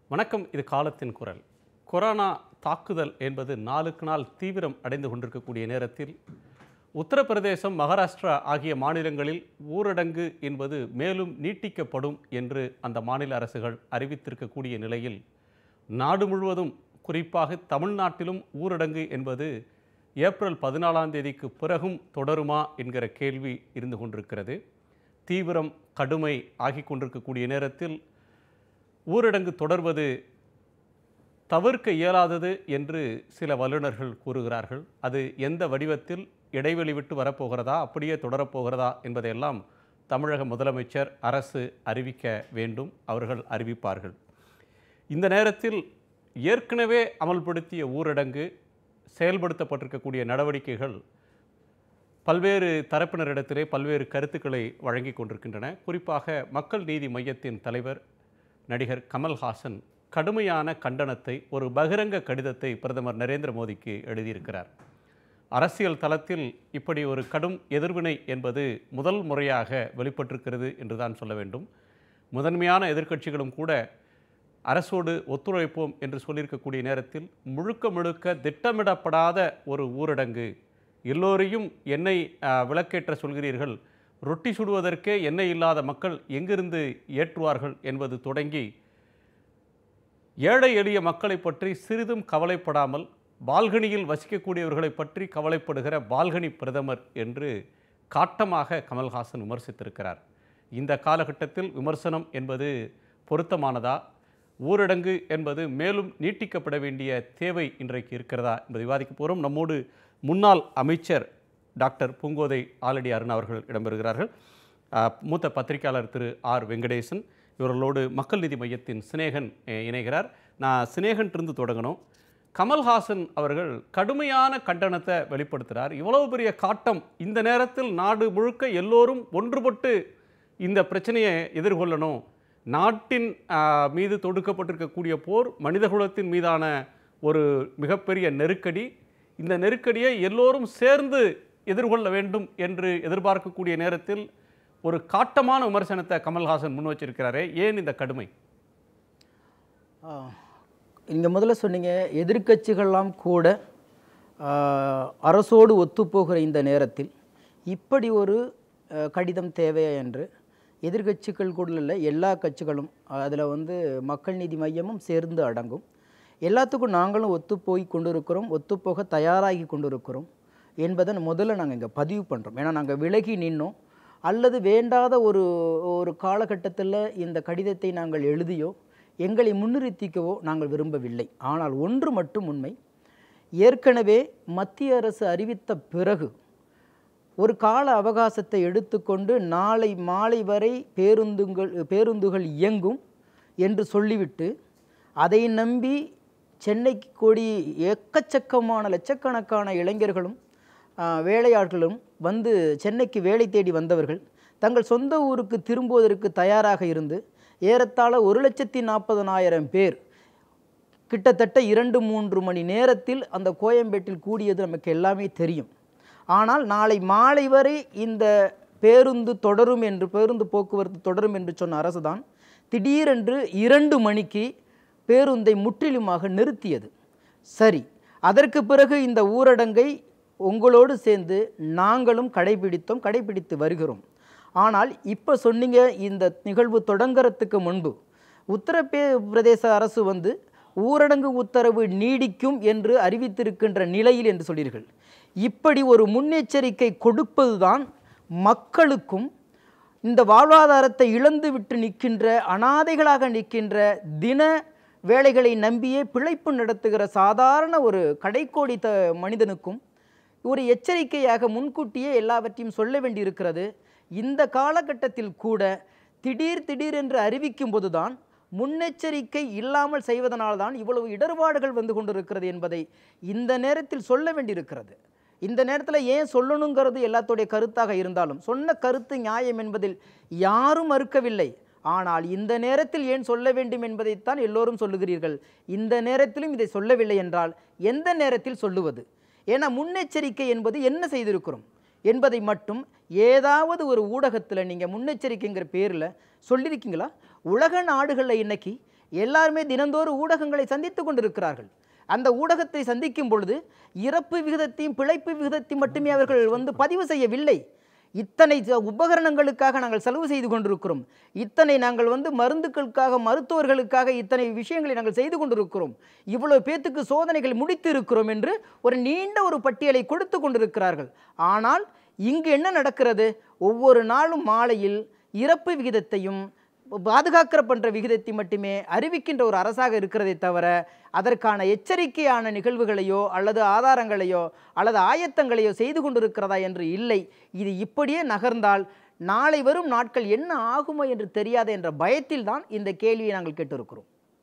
வணக்கம். இது காலத்தின் குரல். கொரோனா தாக்குதல் என்பது நாளுக்கு நாள் தீவிரம் அடைந்து கொண்டிருக்கக்கூடிய நேரத்தில் உத்தரப்பிரதேசம், மகாராஷ்டிரா ஆகிய மாநிலங்களில் ஊரடங்கு என்பது மேலும் நீட்டிக்கப்படும் என்று அந்த மாநில அரசுகள் அறிவித்திருக்கக்கூடிய நிலையில் நாடு முழுவதும், குறிப்பாக தமிழ்நாட்டிலும் ஊரடங்கு என்பது ஏப்ரல் 14ஆம் தேதிக்கு பிறகும் தொடருமா என்கிற கேள்வி இருந்து கொண்டிருக்கிறது. தீவிரம் கடுமை ஆகி கொண்டிருக்கக்கூடிய நேரத்தில் ஊரடங்கு தொடர்வது தவிர்க்க இயலாதது என்று சில வல்லுநர்கள் கூறுகிறார்கள். அது எந்த வடிவத்தில் இடைவெளி விட்டு வரப்போகிறதா, அப்படியே தொடரப்போகிறதா என்பதையெல்லாம் தமிழக முதலமைச்சர், அரசு அறிவிக்க வேண்டும். அவர்கள் அறிவிப்பார்கள். இந்த நேரத்தில் ஏற்கனவே அமல்படுத்திய ஊரடங்கு, செயல்படுத்தப்பட்டிருக்கக்கூடிய நடவடிக்கைகள் பல்வேறு தரப்பினரிடத்திலே பல்வேறு கருத்துக்களை வழங்கி கொண்டிருக்கின்றன. குறிப்பாக மக்கள் நீதி மையத்தின் தலைவர் நடிகர் கமல்ஹாசன் கடுமையான கண்டனத்தை, ஒரு பகிரங்க கடிதத்தை பிரதமர் நரேந்திர மோடிக்கு எழுதியிருக்கிறார். அரசியல் தளத்தில் இப்படி ஒரு கடும் எதிர்வினை என்பது முதல் முறையாக வெளிப்பட்டிருக்கிறது என்றுதான் சொல்ல வேண்டும். முதன்மையான எதிர்க்கட்சிகளும் கூட அரசோடு ஒத்துழைப்போம் என்று சொல்லியிருக்கக்கூடிய நேரத்தில் முழுக்க திட்டமிடப்படாத ஒரு ஊரடங்கு, எல்லோரையும் எண்ணெய் விளக்கேற்ற சொல்கிறீர்கள், ரொட்டி சுடுவதற்கே எண்ணெய் இல்லாத மக்கள் எங்கிருந்து ஏற்றுவார்கள் என்பது தொடங்கி ஏழை எளிய மக்களை பற்றி சிறிதும் கவலைப்படாமல் பால்கனியில் வசிக்கக்கூடியவர்களை பற்றி கவலைப்படுகிற பால்கனி பிரதமர் என்று காட்டமாக கமல்ஹாசன் விமர்சித்திருக்கிறார். இந்த காலகட்டத்தில் விமர்சனம் என்பது பொருத்தமானதா? ஊரடங்கு என்பது மேலும் நீட்டிக்கப்பட வேண்டிய தேவை இன்றைக்கு இருக்கிறதா என்பதை விவாதிக்க போகிறோம். நம்மோடு முன்னாள் அமைச்சர் டாக்டர் பூங்கோதை ஆலடி அருண் அவர்கள் இடம்பெறுகிறார்கள். மூத்த பத்திரிகையாளர் திரு ஆர் வெங்கடேசன், இவர்களோடு மக்கள் நீதி மையத்தின் சினேகன் இணைகிறார். நான் சினேகன்றிருந்து தொடங்கணும். கமல்ஹாசன் அவர்கள் கடுமையான கண்டனத்தை வெளிப்படுத்துகிறார். இவ்வளவு பெரிய காட்டம், இந்த நேரத்தில் நாடு முழுக்க எல்லோரும் ஒன்றுபட்டு இந்த பிரச்சனையை எதிர்கொள்ளணும். நாட்டின் மீது தொடுக்கப்பட்டிருக்கக்கூடிய போர் மனிதகுலத்தின் மீதான ஒரு மிகப்பெரிய நெருக்கடி. இந்த நெருக்கடியை எல்லோரும் சேர்ந்து எதிர்கொள்ள வேண்டும் என்று எதிர்பார்க்கக்கூடிய நேரத்தில் ஒரு காட்டமான விமர்சனத்தை கமல்ஹாசன் முன் வச்சிருக்கிறாரே, ஏன் இந்த கடுமை? நீங்கள் முதல்ல சொன்னீங்க, எதிர்க்கட்சிகள்லாம் கூட அரசோடு ஒத்துப்போகிற இந்த நேரத்தில் இப்படி ஒரு கடிதம் தேவையா என்று. எதிர்க்கட்சிகள் கூட இல்லை, எல்லா கட்சிகளும், அதில் மக்கள் நீதி மையமும் சேர்ந்து அடங்கும். எல்லாத்துக்கும் நாங்களும் ஒத்துப்போய் கொண்டிருக்கிறோம், ஒத்துப்போக தயாராகி கொண்டிருக்கிறோம் என்பதை முதல்ல நாங்கள் இங்கே பதிவு பண்ணுறோம். ஏன்னா நாங்கள் விலகி நின்னோம் அல்லது வேண்டாத ஒரு காலகட்டத்தில் இந்த கடிதத்தை நாங்கள் எழுதியோ எங்களை முன்னிறுத்திக்கவோ நாங்கள் விரும்பவில்லை. ஆனால் ஒன்று மட்டும் உண்மை, ஏற்கனவே மத்திய அரசு அறிவித்த பிறகு ஒரு கால அவகாசத்தை எடுத்துக்கொண்டு நாளை மாலை வரை பேருந்துகள் இயங்கும் என்று சொல்லிவிட்டு அதை நம்பி சென்னைக்கு கூடி எக்கச்சக்கமான லட்சக்கணக்கான இளைஞர்களும் வேலையாட்களும் சென்னைக்கு வேலை தேடி வந்தவர்கள் தங்கள் சொந்த ஊருக்கு திரும்புவதற்கு தயாராக இருந்து ஏறத்தாழ 1,40,000 பேர் கிட்டத்தட்ட 2-3 மணி நேரத்தில் அந்த கோயம்பேட்டில் கூடியது நமக்கு எல்லாமே தெரியும். ஆனால் நாளை மாலை வரை இந்த பேருந்து போக்குவரத்து தொடரும் என்று சொன்ன அரசு தான் திடீரென்று 2 மணிக்கு பேருந்தை முற்றிலுமாக நிறுத்தியது. சரி, அதற்கு பிறகு இந்த ஊரடங்கை உங்களோடு சேர்ந்து நாங்களும் கடைபிடித்து வருகிறோம். ஆனால் இப்போ சொன்னீங்க, இந்த நிகழ்வு தொடங்குறதுக்கு முன்பு உத்தரப்பிரதேச அரசு ஊரடங்கு உத்தரவு நீடிக்கும் என்று அறிவித்திருக்கின்ற நிலையில் என்று சொல்கிறீர்கள். இப்படி ஒரு முன்னெச்சரிக்கை கொடுப்பதுதான் மக்களுக்கும் இந்த வாழ்வாதாரத்தை இழந்துவிட்டு நிற்கின்ற, அனாதைகளாக நிற்கின்ற, தின வேலைகளை நம்பியே பிழைப்பு நடத்துகிற சாதாரண ஒரு கடைக்கோடி மனிதனுக்கும் ஒரு எச்சரிக்கையாக முன்கூட்டியே எல்லாவற்றையும் சொல்ல வேண்டியிருக்கிறது. இந்த காலகட்டத்தில் கூட திடீரென்று அறிவிக்கும் போதுதான், முன்னெச்சரிக்கை இல்லாமல் செய்வதனால்தான் இவ்வளவு இடர்பாடுகள் கொண்டிருக்கிறது என்பதை இந்த நேரத்தில் சொல்ல வேண்டியிருக்கிறது. இந்த நேரத்தில் ஏன் சொல்லணுங்கிறது எல்லாத்துடைய கருத்தாக இருந்தாலும், சொன்ன கருத்து நியாயம் என்பதில் யாரும் மறுக்கவில்லை. ஆனால் இந்த நேரத்தில் ஏன் சொல்ல வேண்டும் என்பதைத்தான் எல்லோரும் சொல்லுகிறீர்கள். இந்த நேரத்திலும் இதை சொல்லவில்லை என்றால் எந்த நேரத்தில் சொல்லுவது? ஏன்னா முன்னெச்சரிக்கை என்பது என்ன செய்திருக்கிறோம் என்பதை மட்டும் ஏதாவது ஒரு ஊடகத்தில் நீங்கள் முன்னெச்சரிக்கைங்கிற பேரில் சொல்லியிருக்கீங்களா? உலக நாடுகளில் இன்னைக்கு எல்லாருமே தினந்தோறும் ஊடகங்களை சந்தித்து கொண்டிருக்கிறார்கள். அந்த ஊடகத்தை சந்திக்கும் பொழுது இறப்பு விகிதத்தையும் பிழைப்பு விகிதத்தையும் மட்டுமே அவர்கள் பதிவு செய்யவில்லை. இத்தனை உபகரணங்களுக்காக நாங்கள் செலவு செய்து கொண்டிருக்கிறோம், இத்தனை நாங்கள் மருந்துகளுக்காக மருத்துவர்களுக்காக இத்தனை விஷயங்களை நாங்கள் செய்து கொண்டிருக்கிறோம், இவ்வளவு பேத்துக்கு சோதனைகள் முடித்து இருக்கிறோம் என்று ஒரு நீண்ட ஒரு பட்டியலை கொடுத்து கொண்டிருக்கிறார்கள். ஆனால் இங்கு என்ன நடக்கிறது? ஒவ்வொரு நாளும் மாலையில் இறப்பு விகிதத்தையும் பாதுகாக்கப்படுற விகிதத்தை மட்டுமே அறிவிக்கின்ற ஒரு அரசாக இருக்கிறதை தவிர அதற்கான எச்சரிக்கையான நிகழ்வுகளையோ அல்லது ஆதாரங்களையோ அல்லது ஆயத்தங்களையோ செய்து கொண்டிருக்கிறதா என்று இல்லை. இது இப்படியே நகர்ந்தால் நாளை வரும் நாட்கள் என்ன ஆகுமோ என்று தெரியாத என்ற பயத்தில் தான் இந்த கேள்வியை நாங்கள் கேட்டிருக்கிறோம்.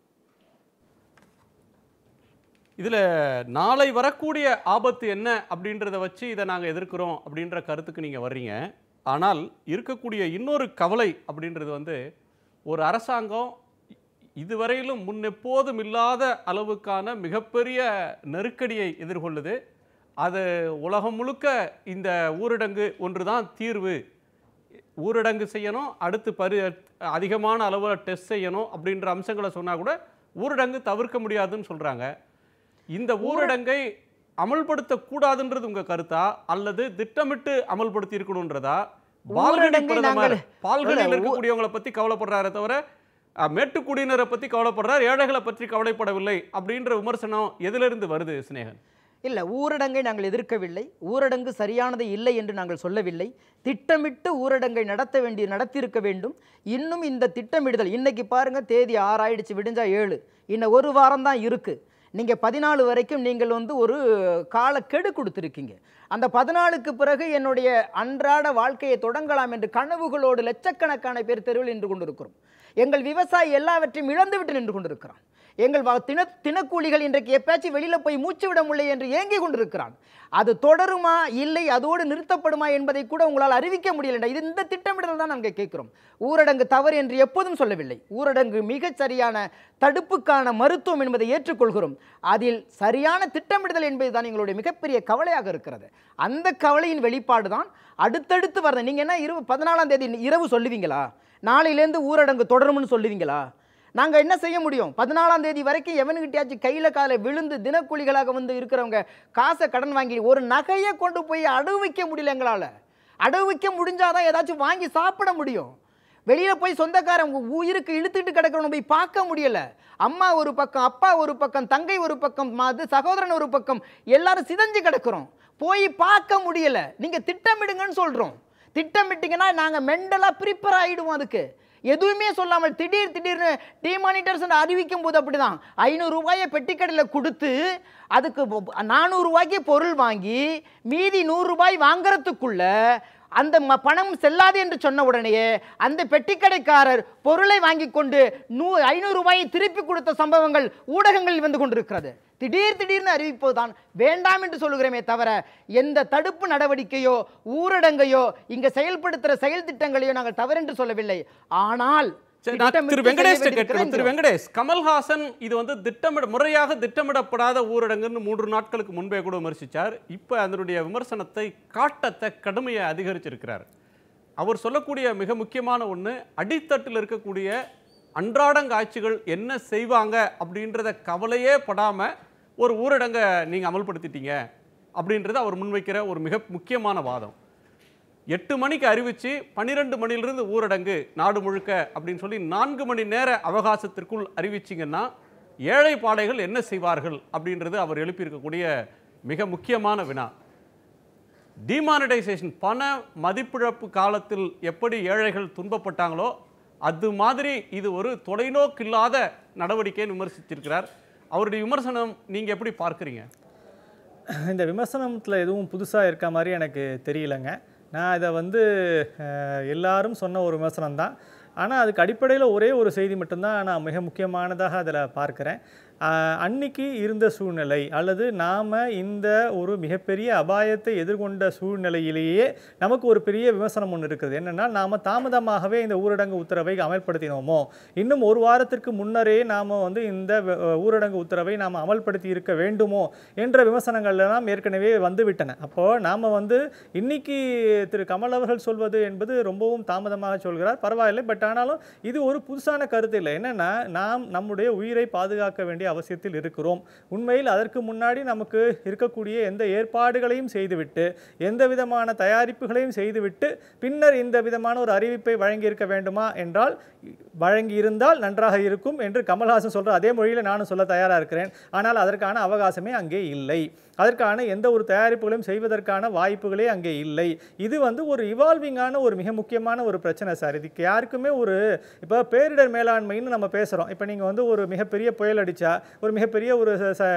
இதில் நாளை வரக்கூடிய ஆபத்து என்ன அப்படின்றத வச்சு இதை நாங்கள் எதிர்க்கிறோம் அப்படின்ற கருத்துக்கு நீங்கள் வர்றீங்க. ஆனால் இருக்கக்கூடிய இன்னொரு கவலை அப்படின்றது ஒரு அரசாங்கம் இதுவரையிலும் முன்னெப்போதும் இல்லாத அளவுக்கான மிகப்பெரிய நெருக்கடியை எதிர்கொள்ளுது. அது உலகம் முழுக்க இந்த ஊரடங்கு ஒன்று தான் தீர்வு, ஊரடங்கு செய்யணும், அடுத்து அதிகமான அளவில் டெஸ்ட் செய்யணும் அப்படின்ற அம்சங்களை சொன்னால் கூட ஊரடங்கு தவிர்க்க முடியாதுன்னு சொல்கிறாங்க. இந்த ஊரடங்கை அமல்படுத்தக்கூடாதுன்றது உங்கள் கருத்தா அல்லது திட்டமிட்டு அமல்படுத்தி இருக்கணுன்றதா? பால்கனில் இருக்கக்கூடியவங்களை பற்றி கவலைப்படுறாரு தவிர மேட்டுக்குடியினரை பற்றி கவலைப்படுறார், ஏழைகளை பற்றி கவலைப்படவில்லை அப்படின்ற விமர்சனம் எதிலிருந்து வருது சினேகன்? இல்லை, ஊரடங்கை நாங்கள் எதிர்க்கவில்லை, ஊரடங்கு சரியானது இல்லை என்று நாங்கள் சொல்லவில்லை. திட்டமிட்டு ஊரடங்கை நடத்தியிருக்க வேண்டும். இன்னும் இந்த திட்டமிடுதல் இன்னைக்கு பாருங்க, தேதி 6 ஆயிடுச்சு, விடிஞ்சா 7, இன்னும் ஒரு வாரம் தான் இருக்குது. நீங்கள் 14 வரைக்கும் நீங்கள் ஒரு காலக்கெடு கொடுத்துருக்கீங்க. அந்த 14க்கு பிறகு என்னுடைய அன்றாட வாழ்க்கையை தொடங்கலாம் என்று கனவுகளோடு லட்சக்கணக்கான பேர் தெருவில் நின்று கொண்டிருக்கிறோம். எங்கள் விவசாயி எல்லாவற்றையும் இழந்துவிட்டு நின்று கொண்டிருக்கிறான். எங்கள் தினக்கூலிகள் இன்றைக்கு எப்பயாச்சும் வெளியில் போய் மூச்சு விட முடியலை என்று ஏங்கி கொண்டிருக்கிறான். அது தொடருமா இல்லை அதோடு நிறுத்தப்படுமா என்பதை கூட உங்களால் அறிவிக்க முடியலை. இது இந்த திட்டமிடல் தான் நாங்கள் கேட்கிறோம். ஊரடங்கு தவறு என்று எப்போதும் சொல்லவில்லை. ஊரடங்கு மிகச் சரியான தடுப்புக்கான மருத்துவம் என்பதை ஏற்றுக்கொள்கிறோம். அதில் சரியான திட்டமிடுதல் என்பது தான் எங்களுடைய மிகப்பெரிய கவலையாக இருக்கிறது. அந்த கவலையின் வெளிப்பாடு தான் அடுத்தடுத்து வரது. நீங்கள் என்ன 14ஆம் தேதி இரவு சொல்லுவீங்களா? நாளையிலேருந்து ஊரடங்கு தொடரும்னு சொல்லுவீங்களா? நாங்கள் என்ன செய்ய முடியும்? 14ஆம் தேதி வரைக்கும் எவனுக்கிட்டாச்சும் கையில் காலை விழுந்து தினக்கூலிகளாக இருக்கிறவங்க காசை கடன் வாங்கி ஒரு நகையை கொண்டு போய் அடகு வைக்க முடியல. எங்களால் அடகு வைக்க முடிஞ்சாதான் ஏதாச்சும் வாங்கி சாப்பிட முடியும். வெளியில் போய் சொந்தக்காரங்க உயிருக்கு இழுத்துட்டு கிடக்கிறவங்க போய் பார்க்க முடியலை. அம்மா ஒரு பக்கம், அப்பா ஒரு பக்கம், தங்கை ஒரு பக்கம், சகோதரன் ஒரு பக்கம், எல்லாரும் சிதைஞ்சு கிடக்கிறோம். போய் பார்க்க முடியலை. நீங்கள் திட்டமிடுங்கன்னு சொல்கிறோம். திட்டமிட்டிங்கன்னா நாங்கள் மெண்டலாக ப்ரிப்பேர் ஆகிடுவோம். அதுக்கு எதுவுமே சொல்லாமல் திடீர்னு டிமானிட்டர்ஸ் அறிவிக்கும் போது அப்படிதான் 500 ரூபாயை பெட்டிக்கடையில் கொடுத்து அதுக்கு 400 ரூபாய்க்கு பொருள் வாங்கி மீதி 100 ரூபாய் வாங்குறதுக்குள்ள அந்த பணம் செல்லாது என்று சொன்ன உடனேயே அந்த பெட்டிக்கடைக்காரர் பொருளை வாங்கி கொண்டு 500 ரூபாயை திருப்பி கொடுத்த சம்பவங்கள் ஊடகங்களில் வந்து கொண்டிருக்கிறது. திடீர்னு அறிவிப்பதுதான் வேண்டாம் என்று சொல்லுகிறோமே தவிர எந்த தடுப்பு நடவடிக்கையோ ஊரடங்கையோ இங்க செயல்படுத்துகிற செயல் திட்டங்களையோ நாங்கள் தவறென்று சொல்லவில்லை. ஆனால் திரு வெங்கடேஷ், கமல்ஹாசன் இது முறையாக திட்டமிடப்படாத ஊரடங்குன்னு 3 நாட்களுக்கு முன்பே கூட விமர்சித்தார். இப்ப அதனுடைய விமர்சனத்தை காட்டத்தை கடுமையை அதிகரிச்சிருக்கிறார். அவர் சொல்லக்கூடிய மிக முக்கியமான ஒன்று, அடித்தட்டில் இருக்கக்கூடிய அன்றாடங்காட்சிகள் என்ன செய்வாங்க அப்படின்றத கவலையே படாம ஒரு ஊரடங்கை நீங்க அமல்படுத்திட்டீங்க அப்படின்றது அவர் முன்வைக்கிற ஒரு மிக முக்கியமான வாதம். 8 மணிக்கு அறிவிச்சு 12 மணிலிருந்து ஊரடங்கு நாடு முழுக்க அப்படின்னு சொல்லி 4 மணி நேர அவகாசத்திற்குள் அறிவிச்சிங்கன்னா ஏழை பாடைகள் என்ன செய்வார்கள் அப்படின்றது அவர் எழுப்பியிருக்கக்கூடிய மிக முக்கியமான வினா. டிமானிட்டைசேஷன், பண மதிப்பிழப்பு காலத்தில் எப்படி ஏழைகள் துன்பப்பட்டாங்களோ அது மாதிரி இது ஒரு தொலைநோக்கில்லாத நடவடிக்கையை விமர்சிச்சிருக்கிறார். அவருடைய விமர்சனம் நீங்கள் எப்படி பார்க்குறீங்க? இந்த விமர்சனத்தில் எதுவும் புதுசாக இருக்க மாதிரி எனக்கு தெரியலைங்க. நான் இதை எல்லாரும் சொன்ன ஒரு விமர்சனம் தான். ஆனால் அதுக்கு அடிப்படையில் ஒரே ஒரு செய்தி மட்டும்தான் நான் மிக முக்கியமானதாக அதில் பார்க்குறேன். அன்னைக்கு இருந்த சூழ்நிலை அல்லது நாம் இந்த ஒரு மிகப்பெரிய அபாயத்தை எதிர்கொண்ட சூழ்நிலையிலேயே நமக்கு ஒரு பெரிய விமர்சனம் ஒன்று இருக்குது. என்னென்னா, நாம் தாமதமாகவே இந்த ஊரடங்கு உத்தரவை அமல்படுத்தினோமோ, இன்னும் ஒரு வாரத்திற்கு முன்னரே நாம் வந்து இந்த ஊரடங்கு உத்தரவை நாம் அமல்படுத்தி இருக்க வேண்டுமோ என்ற விமர்சனங்கள் எல்லாம் ஏற்கனவே வந்துவிட்டன. அப்போது நாம் வந்து இன்னைக்கு திரு கமல் அவர்கள் சொல்வது என்பது ரொம்பவும் தாமதமாக சொல்கிறார், பரவாயில்லை. பட் ஆனாலும் இது ஒரு புதுசான கருத்து இல்லை. என்னென்னா, நாம் நம்முடைய உயிரை பாதுகாக்க வேண்டிய அவசியத்தில் இருக்கிறோம். உண்மையில் அதற்கு முன்னாடி நமக்கு இருக்கக்கூடிய எந்த ஏற்பாடுகளையும் செய்துவிட்டு, எந்த விதமான தயாரிப்புகளையும் செய்துவிட்டு, பின்னர் இந்த விதமான ஒரு அறிவிப்பை வழங்கியிருக்க வேண்டுமா என்றால், வழங்கியிருந்தால் நன்றாக இருக்கும் என்று கமல்ஹாசன் சொல்கிறார். அதே மொழியில் நானும் சொல்ல தயாராக இருக்கிறேன். ஆனால் அதற்கான அவகாசமே அங்கே இல்லை. அதற்கான எந்த ஒரு தயாரிப்புகளையும் செய்வதற்கான வாய்ப்புகளே அங்கே இல்லை. இது வந்து ஒரு இவால்விங்கான ஒரு மிக முக்கியமான ஒரு பிரச்சனை சார். இதுக்கு யாருக்குமே ஒரு இப்போ பேரிடர் மேலாண்மைன்னு நம்ம பேசுகிறோம். இப்போ நீங்கள் வந்து ஒரு மிகப்பெரிய புயல் அடித்தா, ஒரு மிகப்பெரிய ஒரு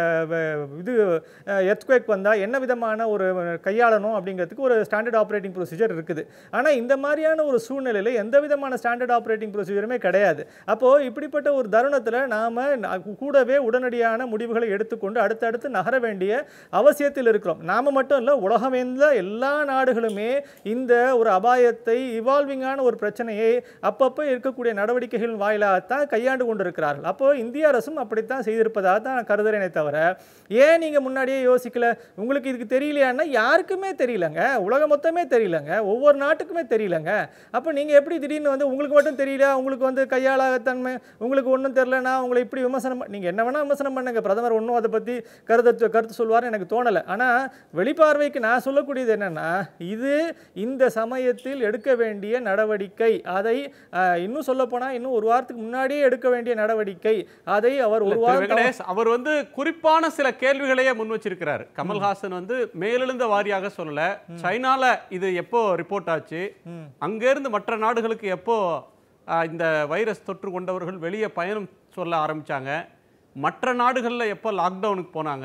இது எர்த்குவேக் வந்தால் என்ன விதமான ஒரு கையாளணும் அப்படிங்கிறதுக்கு ஒரு ஸ்டாண்டர்ட் ஆப்ரேட்டிங் ப்ரொசீஜர் இருக்குது. ஆனால் இந்த மாதிரியான ஒரு சூழ்நிலையில் எந்த விதமான ஸ்டாண்டர்ட் ஆப்ரேட்டிங் ப்ரொசீஜருமே கிடையாது. அப்போது இப்படிப்பட்ட ஒரு தருணத்தில் நாம் கூடவே உடனடியான முடிவுகளை எடுத்துக்கொண்டு அடுத்தடுத்து நகர வேண்டிய அவசியத்தில் இருக்கிறோம். நாம மட்டும் இல்லை, உலகமெந்த எல்லா நாடுகளுமே இந்த ஒரு அபாயத்தை, இவால்விங்கான ஒரு பிரச்சனையை அப்பப்போ இருக்கக்கூடிய நடவடிக்கைகளின் வாயிலாகத்தான் கையாண்டு கொண்டிருக்கிறார்கள். அப்போது இந்திய அரசும் அப்படித்தான் செய்திருப்பதாக தான் நான் கருதுறேனே தவிர, ஏன் நீங்கள் முன்னாடியே யோசிக்கல, உங்களுக்கு இதுக்கு தெரியலையான்னா யாருக்குமே தெரியலங்க, உலகம் மொத்தமே தெரியலங்க, ஒவ்வொரு நாட்டுக்குமே தெரியலங்க. அப்போ நீங்கள் எப்படி திடீர்னு வந்து உங்களுக்கு மட்டும் தெரியல, உங்களுக்கு வந்து கையாளத்தன்மை, உங்களுக்கு ஒன்றும் தெரியலனா உங்களை இப்படி விமர்சனம், நீங்கள் என்ன வேணால் விமர்சனம் பண்ணுங்க, பிரதமர் ஒன்றும் அதை பற்றி கருத்து சொல்வார் எனக்கு தோணலை. ஆனால் வெளிப்பார்வைக்கு நான் சொல்லக்கூடியது என்னன்னா, இது இந்த சமயத்தில் எடுக்க வேண்டிய நடவடிக்கை, அதை இன்னும் சொல்லப்போனால் இன்னும் ஒரு வாரத்துக்கு முன்னாடியே எடுக்க வேண்டிய நடவடிக்கை, அதை அவர் ஒரு வாரம் அவர் வந்து குறிப்பான சில கேள்விகளையே முன் வச்சிருக்கிறார். கமல்ஹாசன் வந்து மேலெழுந்த வாரியாக சொல்லல, சைனால இது எப்போ ரிப்போர்ட் ஆச்சு, அங்கிருந்து மற்ற நாடுகளுக்கு எப்போ இந்த வைரஸ் தொற்று கொண்டவர்கள் வெளியே பயணம் சொல்ல ஆரம்பிச்சாங்க, மற்ற நாடுகளில் எப்போ லாக்டவுனுக்கு போனாங்க,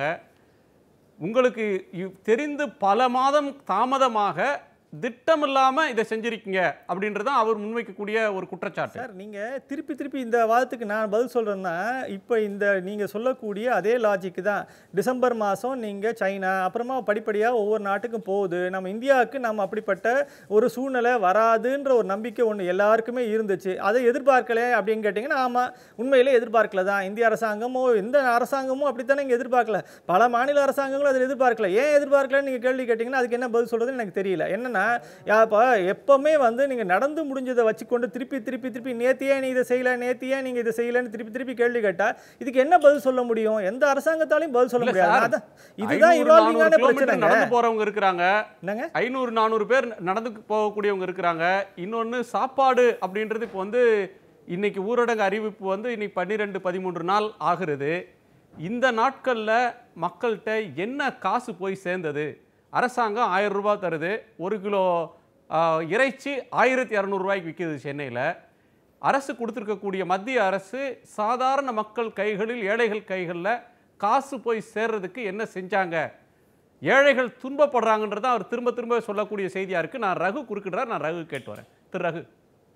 உங்களுக்கு தெரிந்து பல மாதம் தாமதமாக திட்டமில்லாமல் இதை செஞ்சிருக்கீங்க அப்படின்றது தான் அவர் முன்வைக்கக்கூடிய ஒரு குற்றச்சாட்டு. சார், நீங்கள் திருப்பி இந்த வாதத்துக்கு நான் பதில் சொல்கிறேன்னா, இப்போ இந்த நீங்கள் சொல்லக்கூடிய அதே லாஜிக்கு தான். டிசம்பர் மாதம் நீங்கள் சைனா, அப்புறமா படிப்படியாக ஒவ்வொரு நாட்டுக்கும் போகுது. நம்ம இந்தியாவுக்கு நம்ம அப்படிப்பட்ட ஒரு சூழ்நிலை வராதுன்ற ஒரு நம்பிக்கை ஒன்று எல்லாருக்குமே இருந்துச்சு. அதை எதிர்பார்க்கல அப்படின்னு கேட்டிங்கன்னா, ஆமாம், உண்மையிலே எதிர்பார்க்கல தான். இந்திய அரசாங்கமோ எந்த அரசாங்கமும் அப்படித்தானே இங்கே எதிர்பார்க்கல. பல மாநில அரசாங்கங்களும் அதில் எதிர்பார்க்கல. ஏன் எதிர்பார்க்கலன்னு நீங்கள் கேள்வி கேட்டிங்கன்னா அதுக்கு என்ன பதில் சொல்கிறதுன்னு எனக்கு தெரியல. என்னென்னா, இப்போ எப்பவுமே வந்து நீங்கள் நடந்து முடிஞ்சதை வச்சுக்கொண்டு திருப்பி நேத்தியே நீ இதை செய்யலை, நேத்தியே நீங்கள் இதை செய்யலைன்னு திருப்பி கேள்வி கேட்டால் இதுக்கு என்ன பதில் சொல்ல முடியும்? எந்த அரசாங்கத்தாலையும் பதில் சொல்ல முடியாது. இதுதான் இவால்விங்கான பிரச்சனை. நடந்து போறவங்க இருக்கிறாங்க, 500-400 பேர் நடந்து போகக்கூடியவங்க இருக்கிறாங்க. இன்னொன்று சாப்பாடு அப்படின்றது இப்போ வந்து இன்னைக்கு ஊரடங்கு அறிவிப்பு வந்து இன்னைக்கு 12-13 நாள் ஆகிறது. இந்த நாட்களில் மக்கள்கிட்ட என்ன காசு போய் சேர்ந்தது? அரசாங்கம் 1000 ரூபாய் தருது, 1 கிலோ இறைச்சி 1200 ரூபாய்க்கு விற்கிது சென்னையில். அரசு கொடுத்துருக்கக்கூடிய மத்திய அரசு சாதாரண மக்கள் கைகளில், ஏழைகள் கைகளில் காசு போய் சேர்றதுக்கு என்ன செஞ்சாங்க? ஏழைகள் துன்பப்படுறாங்கன்றது அவர் திரும்ப சொல்லக்கூடிய செய்தியாக இருக்குது. நான் ரகு குறுக்கிடுறார், நான் ரகு கேட்டு வரேன். திரு ரகு.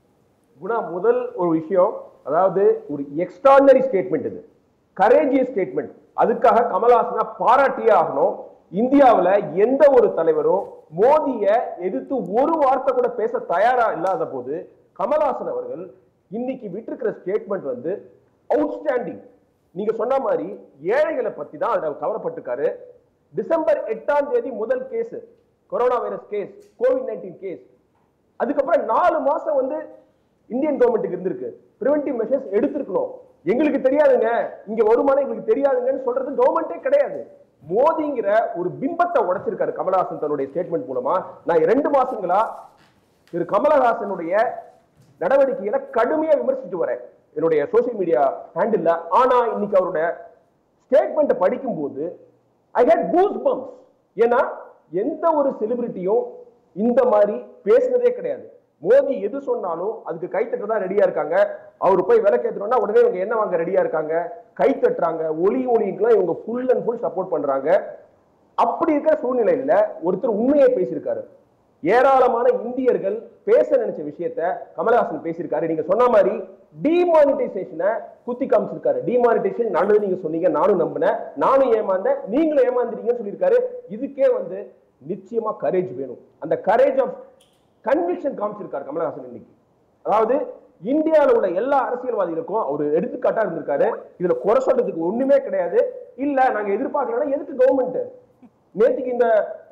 குணா, முதல் ஒரு விஷயம், அதாவது ஒரு எக்ஸ்ட்ராடினரி ஸ்டேட்மெண்ட், இது கரேஜியஸ் ஸ்டேட்மெண்ட். அதுக்காக கமல்ஹாசனை பாராட்டியே ஆகணும். இந்தியாவில் எந்த ஒரு தலைவரும் மோடியை எதிர்த்து ஒரு வார்த்தை கூட பேச தயாரா இல்லாத போது கமல்ஹாசன் அவர்கள் இன்னைக்கு விட்டிருக்கிற ஸ்டேட்மெண்ட் வந்து அவுட்ஸ்டாண்டிங். நீங்க சொன்ன மாதிரி ஏழைகளை பத்தி தான் அதில் கவலைப்பட்டிருக்காரு. டிசம்பர் 8ஆம் தேதி முதல் case, corona virus case, COVID-19 case. அதுக்கப்புறம் 4 மாசம் வந்து இந்தியன் கவர்மெண்ட்டுக்கு இருந்திருக்கு. பிரிவென்டிவ் மெஷர்ஸ் எடுத்திருக்கணும். எங்களுக்கு தெரியாதுங்க, இங்க வருமானம் எங்களுக்கு தெரியாதுங்கன்னு சொல்றது கவர்மெண்டே கிடையாது. மோதிங்கிற ஒரு பிம்பத்தை உடைச்சிருக்காரு கமல்ஹாசன் தன்னுடைய ஸ்டேட்மெண்ட் மூலமா. நான் 2 மாசங்களா திரு கமல்ஹாசனுடைய நடவடிக்கைகளை கடுமையா விமர்சித்து வரேன் என்னுடைய சோசியல் மீடியா ஹேண்டில். ஆனா இன்னைக்கு அவருடைய ஸ்டேட்மெண்ட் படிக்கும் போது ஐ ஹேட் கூஸ் பம்ப்ஸ். ஏன்னா எந்த ஒரு செலிபிரிட்டியும் இந்த மாதிரி பேசினதே கிடையாது. மோடி எது சொன்னாலும் அதுக்கு கைத்தட்டதான் ரெடியா இருக்காங்க. அவரு போய் விலக்கேற்றணும்னா உடனே இவங்க என்ன வாங்க ரெடியா இருக்காங்க, கை தட்டுறாங்க, ஒளிக்கெல்லாம் இவங்க ஃபுல் அண்ட் ஃபுல் சப்போர்ட் பண்றாங்க. அப்படி இருக்கிற சூழ்நிலையில ஒருத்தர் உண்மையை பேசியிருக்காரு. ஏராளமான இந்தியர்கள் பேச நினைச்ச விஷயத்த கமலஹாசன் பேசியிருக்காரு. நீங்க சொன்ன மாதிரி டிமானிட்டைசேஷனை குத்தி காமிச்சிருக்காரு. டிமானிட்டைசேஷன் நல்லது நீங்க சொன்னீங்க, நானும் நம்பினேன், நானும் ஏமாந்தேன், நீங்களும் ஏமாந்துட்டீங்கன்னு சொல்லியிருக்காரு. இதுக்கே வந்து நிச்சயமா கரேஜ் வேணும். அந்த கரேஜ் ஆஃப் கன்விக்ஷன் காமிச்சிருக்காரு கமலஹாசன் இன்னைக்கு. அதாவது இந்தியாவில் உள்ள எல்லா அரசியல்வாதிகளுக்கும் ஒரு எடுத்துக்காட்டா இருந்திருக்காரு. இதுல குறை சொல்றதுக்கு ஒண்ணுமே கிடையாது. இல்ல நாங்க எதிர்பார்க்கலன்னா எதுக்கு கவர்மெண்ட் நேற்றுக்கு இந்த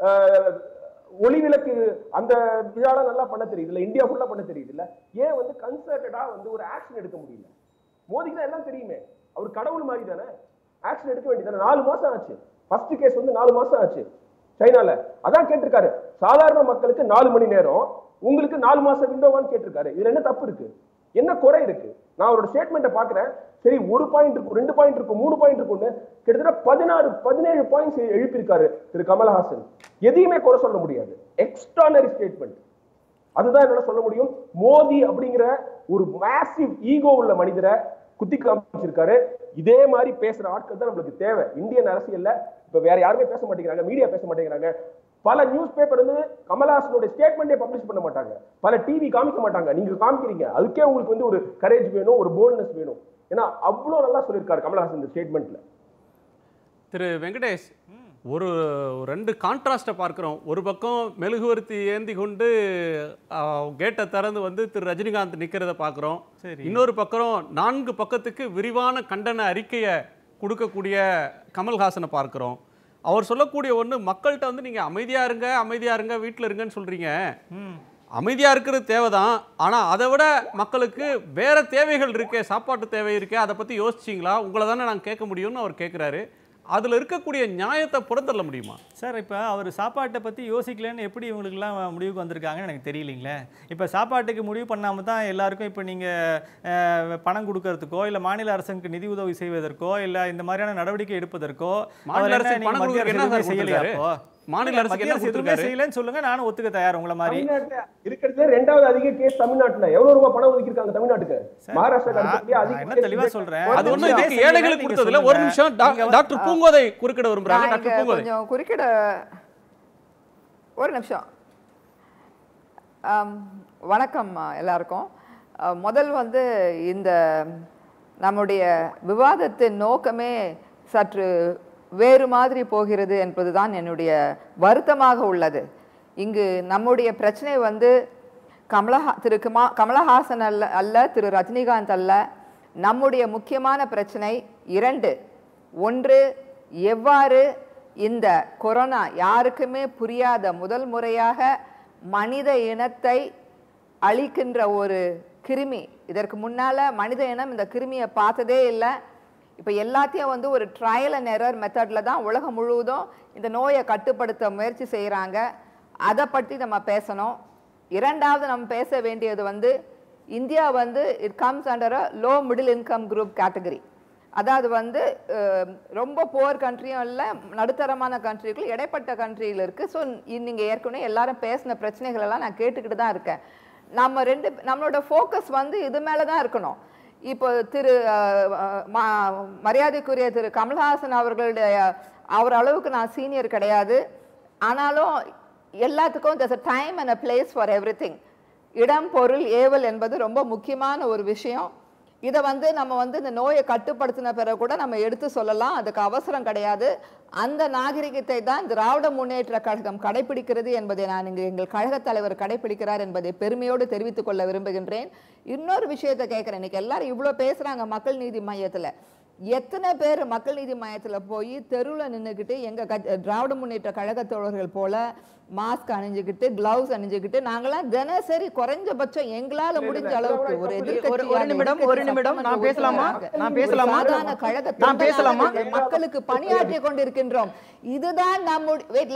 ஒளிவிளக்கு அந்த விழால நல்லா பண்ண தெரியுது இல்ல, இந்தியா ஃபுல்லா பண்ண தெரியுது இல்ல, ஏன் வந்து கன்சர்டடா வந்து ஒரு ஆக்ஷன் எடுக்க முடியல? மோடிக்கு தான் எல்லாம் தெரியுமே, அவர் கடவுள் மாதிரி தானே, ஆக்ஷன் எடுக்க வேண்டியதானே. 4 மாசம் ஆச்சு, ஃபர்ஸ்ட் கேஸ் வந்து 4 மாசம் ஆச்சு சைனால. அதான் கேட்டிருக்காரு, சாதாரண மக்களுக்கு 4 மணி நேரம், உங்களுக்கு 4 மாசம் விண்டோவான்னு கேட்டிருக்காரு. இதுல என்ன தப்பு இருக்கு, என்ன குறை இருக்கு? நான் அவரோட ஸ்டேட்மெண்ட்டை பாக்குறேன், சரி 1 பாயிண்ட் இருக்கும், 2 பாயிண்ட் இருக்கும், 3 பாயிண்ட் இருக்கும்னு கிட்டத்தட்ட 17 பாயிண்ட்ஸ் எழுப்பியிருக்காரு திரு கமலஹாசன். எதையுமே குறை சொல்ல முடியாது. எக்ஸ்ட்ரானரி ஸ்டேட்மெண்ட், அதுதான் என்னால சொல்ல முடியும். மோடி அப்படிங்கிற ஒரு மேசிவ் ஈகோ உள்ள மனிதரை குத்தி காமிச்சிருக்காரு. இதே மாதிரி பேசுற ஆட்கள் தான் நம்மளுக்கு தேவை இந்தியன் அரசியல்ல. இப்ப வேற யாருமே பேச மாட்டேங்கிறாங்க, மீடியா பேச மாட்டேங்கிறாங்க. பல நியூஸ் பேப்பர் வந்து கமலஹாசனுடைய ஸ்டேட்மெண்டே பப்ளிஷ் பண்ண மாட்டாங்க, பல டிவி காமிக்க மாட்டாங்க. நீங்க காமிக்கிறீங்க, அதுக்கே உங்களுக்கு வந்து ஒரு கரேஜ் வேணும், ஒரு போல்ட்னஸ் வேணும். ஏன்னா அவ்வளவு நல்லா சொல்லியிருக்காரு கமலஹாசன் இந்த ஸ்டேட்மெண்ட்ல. திரு வெங்கடேஷ், ஒரு 2 கான்ட்ராஸ்டை பார்க்கிறோம். ஒரு பக்கம் மெழுகுவர்த்தி ஏந்தி கொண்டு கேட்டை திறந்து வந்து திரு ரஜினிகாந்த் நிற்கிறத பார்க்குறோம். இன்னொரு பக்கம் 4 பக்கத்துக்கு விரிவான கண்டன அறிக்கையை கொடுக்கக்கூடிய கமல்ஹாசனை பார்க்குறோம். அவர் சொல்லக்கூடிய ஒன்று, மக்கள்கிட்ட வந்து நீங்கள் அமைதியாக இருங்க, அமைதியாக இருங்க, வீட்டில் இருங்கன்னு சொல்கிறீங்க. அமைதியாக இருக்கிறது தேவைதான், ஆனால் அதை விட மக்களுக்கு வேறு தேவைகள் இருக்கே, சாப்பாட்டு தேவை இருக்கே, அதை பற்றி யோசிச்சிங்களா, உங்களை தானே நாங்கள் கேட்க முடியும்னு அவர் கேட்குறாரு. அதில் இருக்கக்கூடிய நியாயத்தை புறந்தள்ள முடியுமா சார்? இப்போ அவர் சாப்பாட்டை பற்றி யோசிக்கலன்னு எப்படி இவங்களுக்குலாம் முடிவுக்கு வந்திருக்காங்கன்னு எனக்கு தெரியலைங்களே. இப்போ சாப்பாட்டுக்கு முடிவு பண்ணாமல் தான் எல்லாருக்கும் இப்போ நீங்கள் பணம் கொடுக்கறதுக்கோ இல்லை மாநில அரசுக்கு நிதி உதவி செய்வதற்கோ இல்லை இந்த மாதிரியான நடவடிக்கை எடுப்பதற்கோ மாநில அரசு செய்யலையாப்போ? மாநில அரசு எதுவுமே செய்யலன்னு சொல்லுங்க, நானும் ஒத்துக்க தயார். உங்களை மாதிரி இருக்கிறது 2வது அதிக கேஸ் தமிழ்நாட்டுல. எவ்வளவு ரூபாய் பணம் ஒதுக்கிருக்காங்க தமிழ்நாட்டுக்கு? மகாராஷ்டிரா என்ன தெளிவா சொல்றேன். அது ஒண்ணு இதுக்கு ஏழைகளுக்கு கொடுத்ததுல. ஒரு நிமிஷம் டாக்டர் பூங்கோதை குறுக்கிட விரும்புறாங்க. டாக்டர் பூங்கோதை கொஞ்சம் குறுக்கிட ஒரு நிமிஷம். வணக்கம் எல்லாருக்கும். முதல் வந்து இந்த நம்முடைய விவாதத்தின் நோக்கமே சற்று வேறு மாதிரி போகிறது என்பதுதான் என்னுடைய வருத்தமாக உள்ளது. இங்கு நம்முடைய பிரச்சனை வந்து திரு கமலஹாசன் அல்ல, திரு ரஜினிகாந்த் அல்ல. நம்முடைய முக்கியமான பிரச்சனை 2. ஒன்று, எவ்வாறு இந்த கொரோனா யாருக்குமே புரியாத முதல் முறையாக மனித இனத்தை அழிக்கின்ற ஒரு கிருமி. இதற்கு முன்னால் மனித இனம் இந்த கிருமியை பார்த்ததே இல்லை. இப்போ எல்லாத்தையும் வந்து ஒரு ட்ரையல் அண்ட் எரர் மெத்தடில் தான் உலகம் முழுவதும் இந்த நோயை கட்டுப்படுத்த முயற்சி செய்கிறாங்க. அதை பற்றி நம்ம பேசணும். 2வது நம்ம பேச வேண்டியது வந்து இந்தியா வந்து it comes under a low middle income group category. அதாவது வந்து ரொம்ப புவர் கண்ட்ரியும் இல்லை, நடுத்தரமான கண்ட்ரிகள், இடைப்பட்ட கண்ட்ரியில் இருக்குது. ஸோ நீங்கள் ஏற்கனவே எல்லாரும் பேசின பிரச்சனைகள் எல்லாம் நான் கேட்டுக்கிட்டு தான் இருக்கேன். நம்மளோட ஃபோக்கஸ் வந்து இது மேலே தான் இருக்கணும். இப்போ மரியாதைக்குரிய திரு கமல்ஹாசன் அவர்களுடைய அவர் அளவுக்கு நான் சீனியர் கிடையாது. ஆனாலும் எல்லாத்துக்கும் there's a time and a place for everything. இடம், பொருள், ஏவல் என்பது ரொம்ப முக்கியமான ஒரு விஷயம். இதை வந்து நம்ம வந்து இந்த நோயை கட்டுப்படுத்தின பிறகு கூட நம்ம எடுத்து சொல்லலாம், அதுக்கு அவசரம் கிடையாது. அந்த நாகரிகத்தை தான் திராவிட முன்னேற்ற கழகம் கடைபிடிக்கிறது என்பதை நான் இங்கு எங்கள் கழக தலைவர் கடைபிடிக்கிறார் என்பதை பெருமையோடு தெரிவித்துக் கொள்ள விரும்புகின்றேன். இன்னொரு விஷயத்தை கேட்குறேன். இன்னைக்கு எல்லாரும் இவ்வளோ பேசுகிறாங்க மக்கள் நீதி மையத்தில். எத்தனை பேர் மக்கள் நீதி மையத்தில் போய் தெருவில் நின்றுக்கிட்டு எங்கள் திராவிட முன்னேற்ற கழக தோழர்கள் போல மாஸ்க் அணிஞ்சுக்கிட்டு, கிளவுஸ் அணிஞ்சுக்கிட்டு, நாங்களாம் தினசரி குறைஞ்சபட்சம் எங்களால் முடிஞ்ச அளவுக்கு ஒரு மக்களுக்கு பணியாற்றி கொண்டிருக்கின்றோம். இதுதான் நம்முடைய